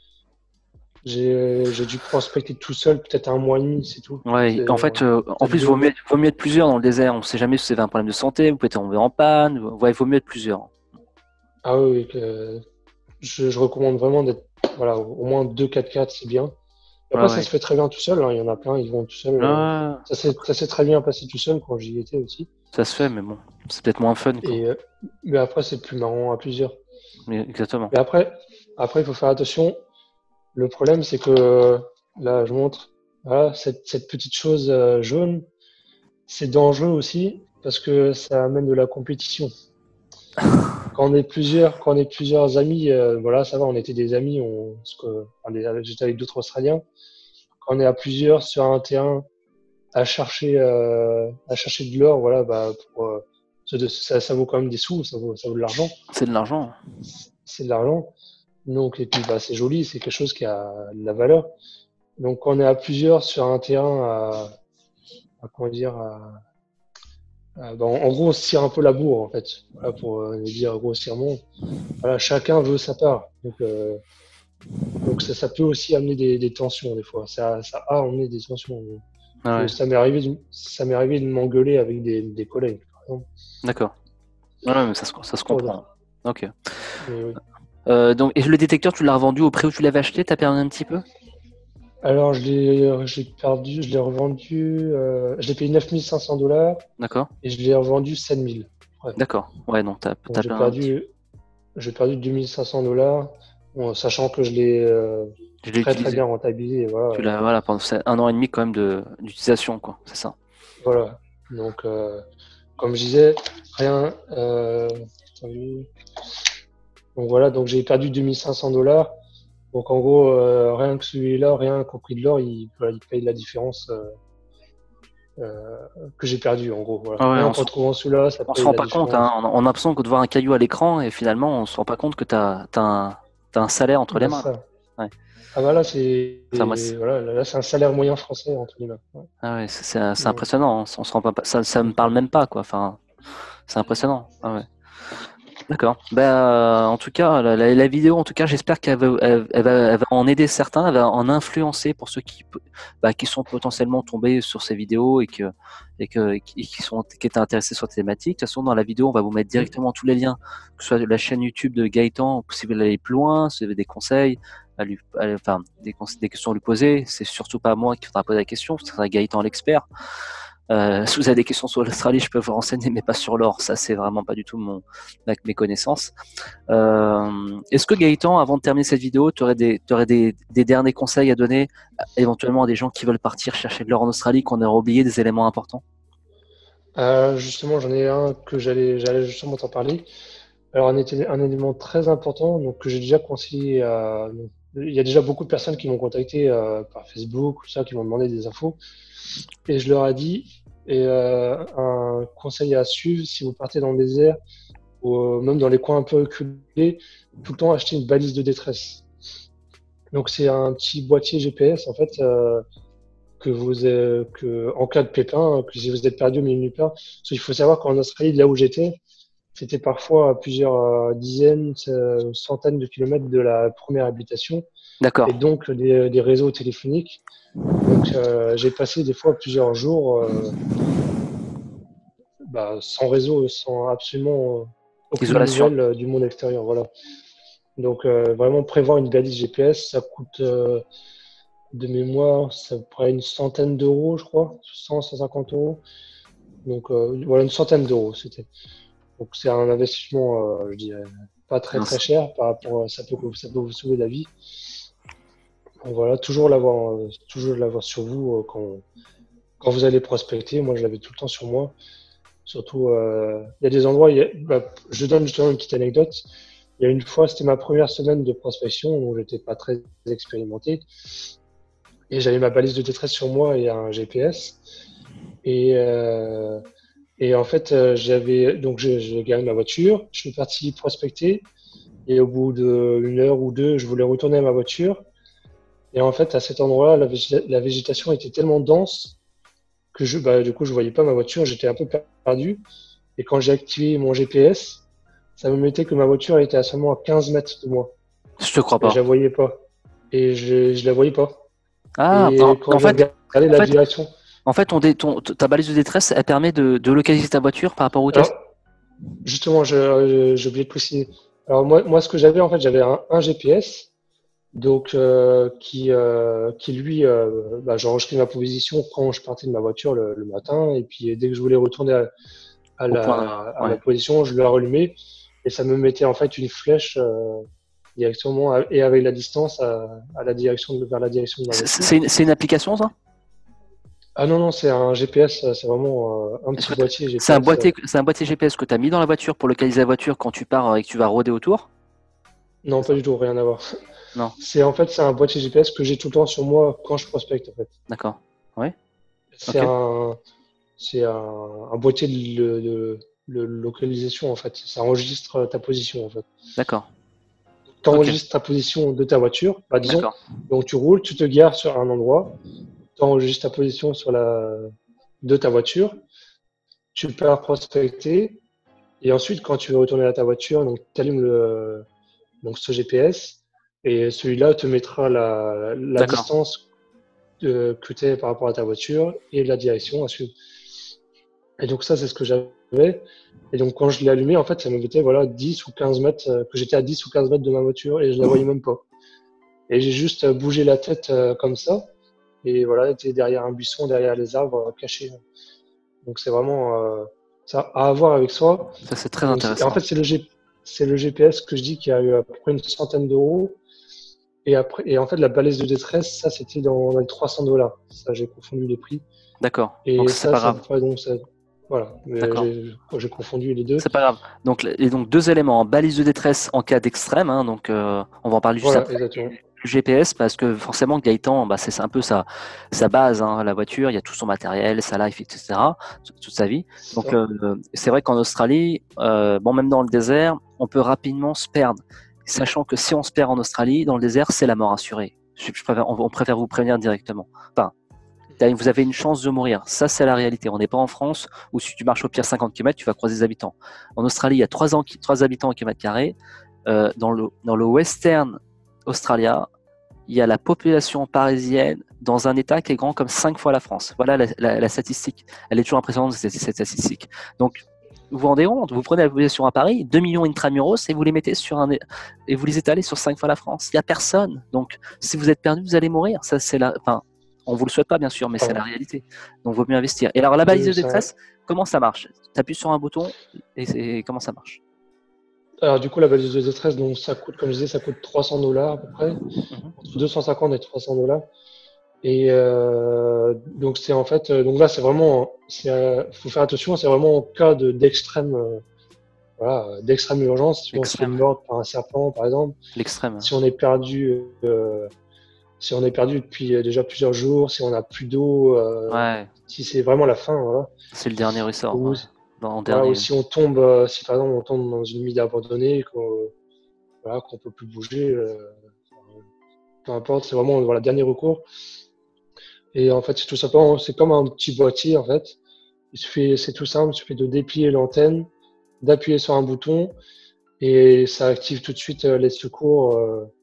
j'ai dû prospecter tout seul, peut-être un mois et demi, c'est tout. Ouais, C'est en fait, en peut-être plus, 2 mois. vaut mieux être plusieurs dans le désert. On sait jamais si vous avez un problème de santé, vous pouvez tomber en panne. Ouais, il vaut mieux être plusieurs. Ah oui, oui, je recommande vraiment d'être, voilà, au moins 2 4x4, c'est bien. Ouais, Après, ça ouais. se fait très bien tout seul, hein. Il y en a plein, ils vont tout seuls. Ah, Ça s'est très bien passé tout seul quand j'y étais aussi. ça se fait, mais bon, c'est peut-être moins fun, quoi. Et, mais après, c'est plus marrant à plusieurs. Mais exactement. Mais après, il faut faire attention. Le problème, c'est que là, je montre, voilà, cette petite chose jaune, c'est dangereux aussi parce que ça amène de la compétition. Quand on est plusieurs amis, voilà, ça va, on était des amis, j'étais avec d'autres Australiens. Quand on est à plusieurs sur un terrain à chercher de l'or, voilà, bah, ça vaut quand même des sous, ça vaut de l'argent. C'est de l'argent. C'est de l'argent. Donc, et puis, bah, c'est joli, c'est quelque chose qui a de la valeur. Donc, quand on est à plusieurs sur un terrain comment dire, bah, en gros, on se tire un peu la bourre, en fait. Voilà, pour le dire grossièrement. Voilà, chacun veut sa part. Donc ça peut aussi amener des tensions, des fois. Ça a amené des tensions. Ah ouais, Ça m'est arrivé de m'engueuler avec des collègues, par exemple. d'accord. Ouais, ouais, mais ça se Voilà. comprend. Ok. Mais oui. Donc, et le détecteur, tu l'as revendu au prix où tu l'avais acheté? T'as perdu un petit peu? Alors, j'ai perdu, je l'ai revendu, je l'ai payé 9 500 $ D'accord. et je l'ai revendu 7 000. Ouais. D'accord. Ouais, donc Donc, t'as j'ai perdu un petit peu. perdu, j'ai perdu 2500 $, bon, sachant que je l'ai Je l'ai très utilisé. bien rentabilisé. Et Tu voilà, l'as, voilà, pendant 1 an et demi quand même d'utilisation, quoi. C'est ça. voilà. Donc, comme je disais, rien. Donc voilà, donc j'ai perdu 2500 $. Donc en gros, rien que celui-là, rien qu'au prix de l'or, voilà, il paye la différence euh, que j'ai perdu en gros. Voilà. Ah ouais, Rien qu'en trouvant celui-là, ça on se paye rend la pas compte, hein. différence. On a l'impression que de voir un caillou à l'écran et finalement on se rend pas compte que t'as un salaire entre les Bah, mains, là. ça. Ouais. Ah bah là, Enfin, moi, voilà, là, c'est un salaire moyen français entre guillemets. Ouais. ah ouais, c'est Donc, impressionnant, hein. On se rend pas, ça me parle même pas, quoi. Enfin, c'est impressionnant. Ah ouais. D'accord. En tout cas, la vidéo, en tout cas, j'espère elle va en aider certains, elle va en influencer pour ceux qui sont potentiellement tombés sur ces vidéos qui étaient intéressés sur la thématique. De toute façon, dans la vidéo, on va vous mettre directement tous les liens, que ce soit de la chaîne YouTube de Gaëtan, si vous voulez aller plus loin, si vous avez des conseils, enfin, des questions à lui poser. C'est surtout pas moi qui faudra poser la question, ce sera Gaëtan l'expert. Si vous avez des questions sur l'Australie, je peux vous renseigner, mais pas sur l'or. Ça, c'est vraiment pas du tout avec mes connaissances. Est-ce que Gaëtan, avant de terminer cette vidéo, tu aurais des derniers conseils à donner, éventuellement à des gens qui veulent partir chercher de l'or en Australie, qu'on aurait oublié des éléments importants? justement, j'en ai un que j'allais justement t'en parler. Alors, un élément très important, donc que j'ai déjà conseillé à. Donc, il y a déjà beaucoup de personnes qui m'ont contacté par Facebook, tout ça, qui m'ont demandé des infos. Et je leur ai dit, un conseil à suivre si vous partez dans le désert ou même dans les coins un peu reculés, tout le temps acheter une balise de détresse. Donc, c'est un petit boîtier GPS, en fait, en cas de pépin, que si vous êtes perdu au milieu de nulle part. Parce qu'il faut savoir qu'en Australie, là où j'étais, c'était parfois à plusieurs dizaines, centaines de kilomètres de la première habitation et D'accord. donc des réseaux téléphoniques. Donc j'ai passé des fois plusieurs jours sans réseau, sans absolument aucune Isolation. nouvelle du monde extérieur. Voilà. Donc vraiment prévoir une balise GPS, ça coûte de mémoire, ça pourrait une centaine d'euros, je crois, 150 euros. Donc voilà, une centaine d'euros, c'était. Donc c'est un investissement, je dirais, pas très très Mince. cher par rapport à ça peut vous sauver la vie. Donc voilà, toujours l'avoir sur vous quand vous allez prospecter. Moi, je l'avais tout le temps sur moi. Surtout, il y a des endroits, je donne justement une petite anecdote. Il y a une fois, c'était ma première semaine de prospection, donc j'étais pas très expérimenté. Et j'avais ma balise de détresse sur moi et un GPS. Et, euh, et en fait, donc j'ai garé ma voiture. Je suis parti prospecter. Et au bout d'une heure ou deux, je voulais retourner à ma voiture. Et en fait, à cet endroit-là, la végétation était tellement dense que du coup, je voyais pas ma voiture. J'étais un peu perdu. Et quand j'ai activé mon GPS, ça me mettait que ma voiture était à seulement 15 mètres de moi. Je te crois Et je pas. la voyais pas. Et je la voyais pas. Ah, Et quand en j'ai fait, regardé en la fait, direction, ta balise de détresse, elle permet de localiser ta voiture par rapport au test. alors justement, j'ai oublié de préciser. Alors moi, ce que j'avais, en fait, j'avais un GPS. Donc, qui lui, j'enregistrais ma position quand je partais de ma voiture le matin, et puis dès que je voulais retourner Au point à ma ouais. position, je le rallumais, et ça me mettait en fait une flèche directement, et avec la distance vers la direction de ma voiture. C'est une application, ça? Ah non, non, c'est un GPS, c'est vraiment un Est-ce petit que boîtier GPS. c'est un boîtier GPS que tu as mis dans la voiture pour localiser la voiture quand tu pars et que tu vas rôder autour? Non, C'est pas ça? du tout, rien à voir. Non. C'est un boîtier GPS que j'ai tout le temps sur moi quand je prospecte, en fait. D'accord. Oui. C'est Ok. un, un boîtier de localisation en fait. Ça enregistre ta position en fait. D'accord. Tu Ok. enregistres ta position de ta voiture, disons, D'accord. donc tu roules, tu te gares sur un endroit, tu enregistres ta position de ta voiture, tu pars prospecter, et ensuite quand tu veux retourner à ta voiture, donc tu allumes donc ce GPS, et celui-là te mettra la D'accord. distance que tu es par rapport à ta voiture et la direction à suivre. Et donc ça, c'est ce que j'avais. Et donc quand je l'ai allumé, en fait, ça me mettait voilà, 10 ou 15 mètres, que j'étais à 10 ou 15 mètres de ma voiture et je la voyais même pas. Et j'ai juste bougé la tête comme ça. Et voilà, j'étais derrière un buisson, derrière les arbres, caché. Donc c'est vraiment ça à avoir avec soi. Ça, c'est très Donc en fait, intéressant. c'est le GPS que je dis qui a eu à peu près une centaine d'euros. Et en fait, la balise de détresse, ça, c'était dans les $300. Ça, j'ai confondu les prix. D'accord. Et Donc c'est ça, pas ça me grave. ferait donc ça. Voilà. Mais D'accord. j'ai confondu les deux. C'est pas grave. Donc, et donc deux éléments, balise de détresse en cas d'extrême, hein, donc on va en parler juste Voilà, après. exactement. Le GPS, parce que forcément Gaëtan, bah, c'est un peu sa base, hein, la voiture, il y a tout son matériel, sa life, etc., toute sa vie. C'est Donc ça. c'est vrai qu'en Australie, bon même dans le désert, on peut rapidement se perdre, sachant que si on se perd en Australie, dans le désert, c'est la mort assurée. On préfère vous prévenir directement. Enfin, vous avez une chance de mourir. Ça, c'est la réalité. On n'est pas en France où si tu marches au pire 50 km, tu vas croiser des habitants. En Australie, il y a 3 habitants au kilomètre carré. Dans le Western Australia, il y a la population parisienne dans un état qui est grand comme 5 fois la France. Voilà la statistique. Elle est toujours impressionnante, cette statistique. Donc, vous vous rendez compte, vous prenez la population à Paris, 2 millions intramuros, et vous les mettez et vous les étalez sur 5 fois la France. Il n'y a personne. Donc, si vous êtes perdu, vous allez mourir. Ça, enfin, on vous le souhaite pas, bien sûr, mais c'est la Voilà. réalité. Donc, il vaut mieux investir. Et alors, la balise de Ça. détresse, comment ça marche? Tu appuies sur un bouton et comment ça marche? Alors, du coup, la balise de détresse, donc, ça coûte, comme je disais, ça coûte $300 à peu près, Mhm. entre 250 et $300. Et donc, c'est en fait, donc là, c'est vraiment, faut faire attention, c'est vraiment en cas d'extrême, voilà, d'extrême urgence. Si on se fait L'extrême. mordre par un serpent, par exemple, L'extrême. si on est perdu, si on est perdu depuis déjà plusieurs jours, si on n'a plus d'eau, Ouais, si c'est vraiment la fin, voilà. c'est le dernier ressort. Ou, Ouais. En voilà, ou dernier. si on tombe, si par exemple on tombe dans une mine abandonnée, voilà, qu'on peut plus bouger, peu importe, c'est vraiment voilà, dernier recours. Et en fait, c'est tout simplement, c'est comme un petit boîtier en fait. C'est tout simple, il suffit de déplier l'antenne, d'appuyer sur un bouton et ça active tout de suite les secours.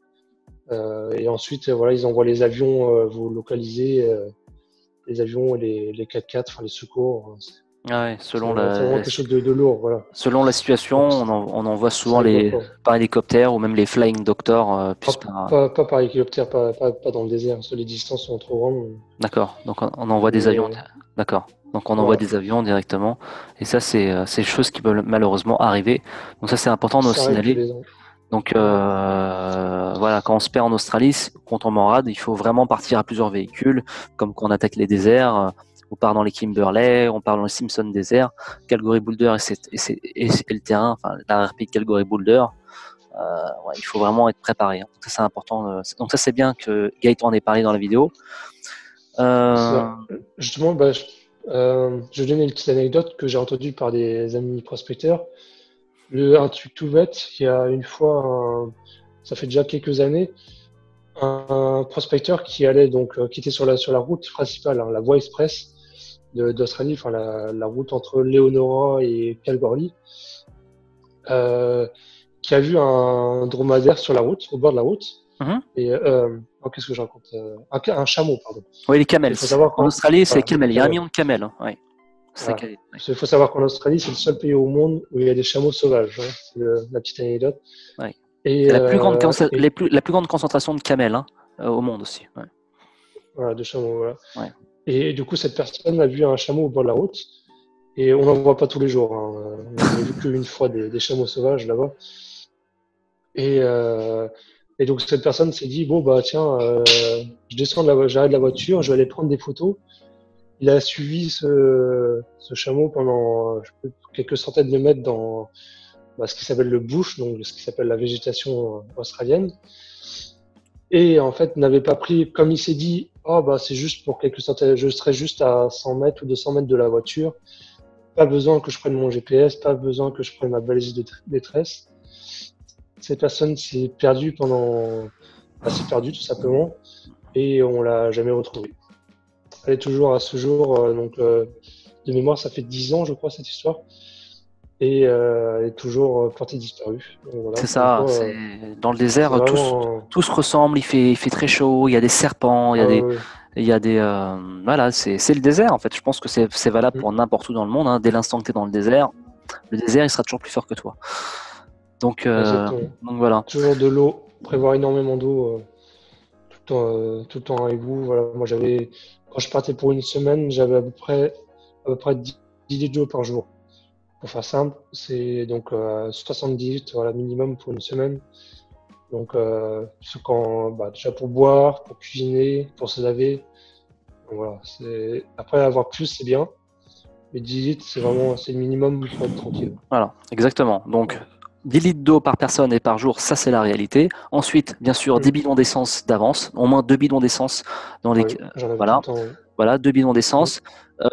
Et ensuite, voilà, ils envoient les avions vous localiser, les avions et les 4x4, enfin les secours. Ah ouais, C'est vraiment quelque chose de lourd, voilà. selon la situation, Donc, on envoie souvent ça doit pas. par hélicoptère ou même les flying doctors. Pas par hélicoptère, pas dans le désert, parce que les distances sont trop grandes. D'accord, donc on envoie des avions. Mais D'accord, donc on envoie voilà, des avions directement. Et ça, c'est des choses qui peuvent malheureusement arriver. Donc ça, c'est important de le ça arrive tous signaler. les ans. Donc Ouais. voilà, quand on se perd en Australie, quand on m'en rade, il faut vraiment partir à plusieurs véhicules, comme quand on attaque les déserts. On part dans les Kimberley, on part dans le Simpson Desert, Calgary Boulder et le terrain, enfin la RP Calgary Boulder. Ouais, il faut vraiment être préparé. Hein. Ça c'est important. Donc ça c'est bien que Gaëtan en ait parlé dans la vidéo. C'est Euh, ça. Justement, je vais donner une petite anecdote que j'ai entendue par des amis prospecteurs. Un truc tout bête, il y a une fois, ça fait déjà quelques années, un prospecteur qui allait donc, qui était sur la route principale, hein, la voie express d'Australie, enfin la route entre Leonora et Kalgoorlie, euh, qui a vu un dromadaire sur la route, au bord de la route. mhm. Et oh, qu'est-ce que je raconte? Un chameau, pardon. Oui, les Parce camels. qu'il faut savoir En Australie, c'est les voilà, les camels. Il y a 1 million camels. de camels. Hein. Ouais. Voilà. Parce qu'il faut savoir qu'en Australie, c'est le seul pays au monde où il y a des chameaux sauvages. Hein. C'est la petite anecdote. Ouais. Et, C'est la plus grande, et la plus grande concentration de camels hein, au monde aussi. Ouais. voilà, de chameaux. Voilà. Ouais. Et du coup, cette personne a vu un chameau au bord de la route. Et on n'en voit pas tous les jours. Hein. On n'a vu qu'une fois des chameaux sauvages là-bas. Et, euh, et donc, cette personne s'est dit, bon, bah tiens, je descends j'arrête de la voiture, je vais aller prendre des photos. Il a suivi ce chameau pendant quelques centaines de mètres dans ce qui s'appelle le bush, donc ce qui s'appelle la végétation australienne. Et en fait, n'avait pas pris, comme il s'est dit, oh, bah, c'est juste pour quelques centaines, je serai juste à 100 mètres ou 200 mètres de la voiture. Pas besoin que je prenne mon GPS, pas besoin que je prenne ma balise de détresse. Cette personne s'est perdue s'est perdue tout simplement, et on l'a jamais retrouvée. Elle est toujours à ce jour, de mémoire, ça fait 10 ans, je crois, cette histoire. Et elle est toujours portée disparue. Donc, voilà, C'est comme ça. quoi, Dans le c'est désert, vraiment. tout se ressemble. Il fait très chaud. Il y a des serpents. Ah, ouais, Il y a des voilà. C'est le désert en fait. Je pense que c'est valable ouais. pour n'importe où dans le monde. Hein. Dès l'instant que tu es dans le désert, il sera toujours plus fort que toi. Donc, Exactement. donc voilà. Toujours de l'eau, prévoir énormément d'eau tout le temps avec vous. Voilà. Moi, quand je partais pour une semaine, j'avais à peu près 10 litres d'eau par jour. pour faire simple. C'est donc 70 litres voilà, minimum pour une semaine. Donc, déjà pour boire, pour cuisiner, pour se laver. Donc, voilà, après, avoir plus, c'est bien. Mais 10 litres, c'est le minimum pour être tranquille. Voilà, exactement. Donc, 10 litres d'eau par personne et par jour, ça c'est la réalité. Ensuite, bien sûr, 10 bidons d'essence d'avance, au moins 2 bidons d'essence dans les. Oui, j'en avais tout Voilà, le temps. Oui. voilà, 2 bidons d'essence.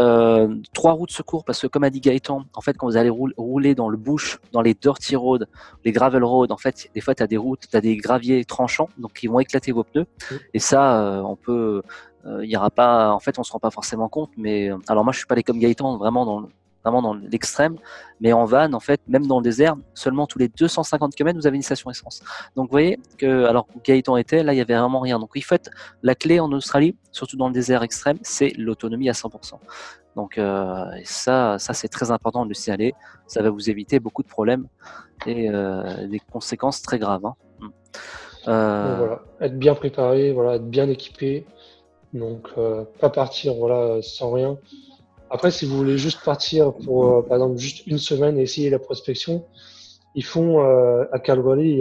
3 roues de secours, parce que comme a dit Gaëtan, en fait, quand vous allez rouler dans le bush, dans les dirty roads, les gravel roads, en fait, des fois, tu as des routes, tu as des graviers tranchants, donc ils vont éclater vos pneus. Et ça, il y aura pas, en fait, on se rend pas forcément compte, mais alors moi, je suis pas allé comme Gaëtan, vraiment dans l'extrême, mais en van, en fait, même dans le désert, seulement tous les 250 km, vous avez une station essence. Donc, vous voyez que, alors où Gaëtan était, là, il y avait vraiment rien. Donc, il faut être, la clé en Australie, surtout dans le désert extrême, c'est l'autonomie à 100%. Donc, ça c'est très important de le signaler. Ça va vous éviter beaucoup de problèmes et des conséquences très graves. Hein. Donc voilà, être bien préparé, voilà, être bien équipé. Donc, pas partir voilà, sans rien. Après, si vous voulez juste partir pour, par exemple, juste une semaine et essayer la prospection, ils font à Calgary,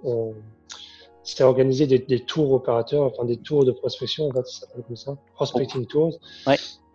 c'est organisé des tours opérateurs, enfin des tours de prospection, en fait, ça s'appelle comme ça, prospecting tours. Ouais.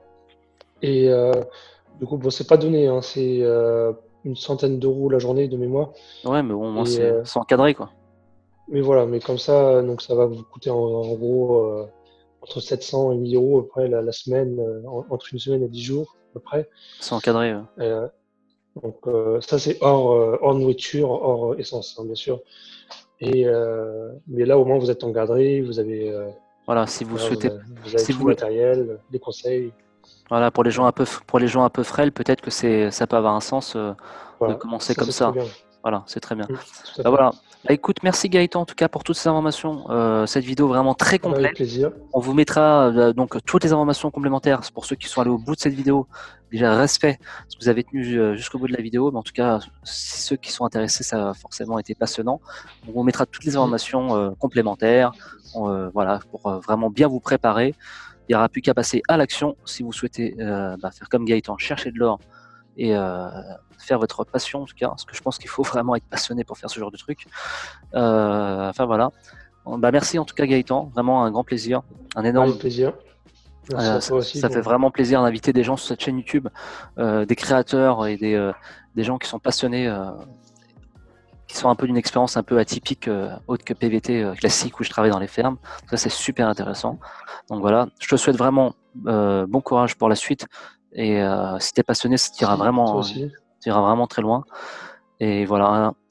Et du coup, bon, c'est pas donné, hein, c'est une centaine d'euros la journée de mémoire. Ouais, mais bon, moi, c'est encadré, quoi. Mais voilà, mais comme ça, donc ça va vous coûter en gros entre 700 et 1000 euros après la semaine, entre une semaine et 10 jours à peu près. C'est encadré. Donc ça c'est hors nourriture, hors essence, hein, bien sûr. Et mais là au moins vous êtes encadré, vous avez Voilà, si vous souhaitez, vous avez tout le matériel, les conseils. Voilà, pour les gens un peu frêles, peut-être que ça peut avoir un sens de commencer comme ça. Voilà, c'est très bien. Voilà. Bah, écoute, merci Gaëtan en tout cas pour toutes ces informations. Cette vidéo vraiment très complète. Avec plaisir. On vous mettra donc toutes les informations complémentaires pour ceux qui sont allés au bout de cette vidéo. Déjà, respect, parce que vous avez tenu jusqu'au bout de la vidéo, mais en tout cas, ceux qui sont intéressés, ça a forcément été passionnant. On vous mettra toutes les informations complémentaires, voilà, pour vraiment bien vous préparer. Il n'y aura plus qu'à passer à l'action si vous souhaitez faire comme Gaëtan, chercher de l'or et faire votre passion en tout cas, parce que je pense qu'il faut vraiment être passionné pour faire ce genre de truc. Enfin voilà. Merci en tout cas Gaëtan, vraiment un grand plaisir, un énorme plaisir. Merci à toi aussi, ça fait vraiment plaisir d'inviter des gens sur cette chaîne YouTube, des créateurs et des gens qui sont passionnés, qui sont un peu d'une expérience un peu atypique, autre que PVT classique où je travaille dans les fermes. Ça c'est super intéressant. Donc voilà, je te souhaite vraiment bon courage pour la suite. Et si tu es passionné, tu iras vraiment très loin. Et voilà,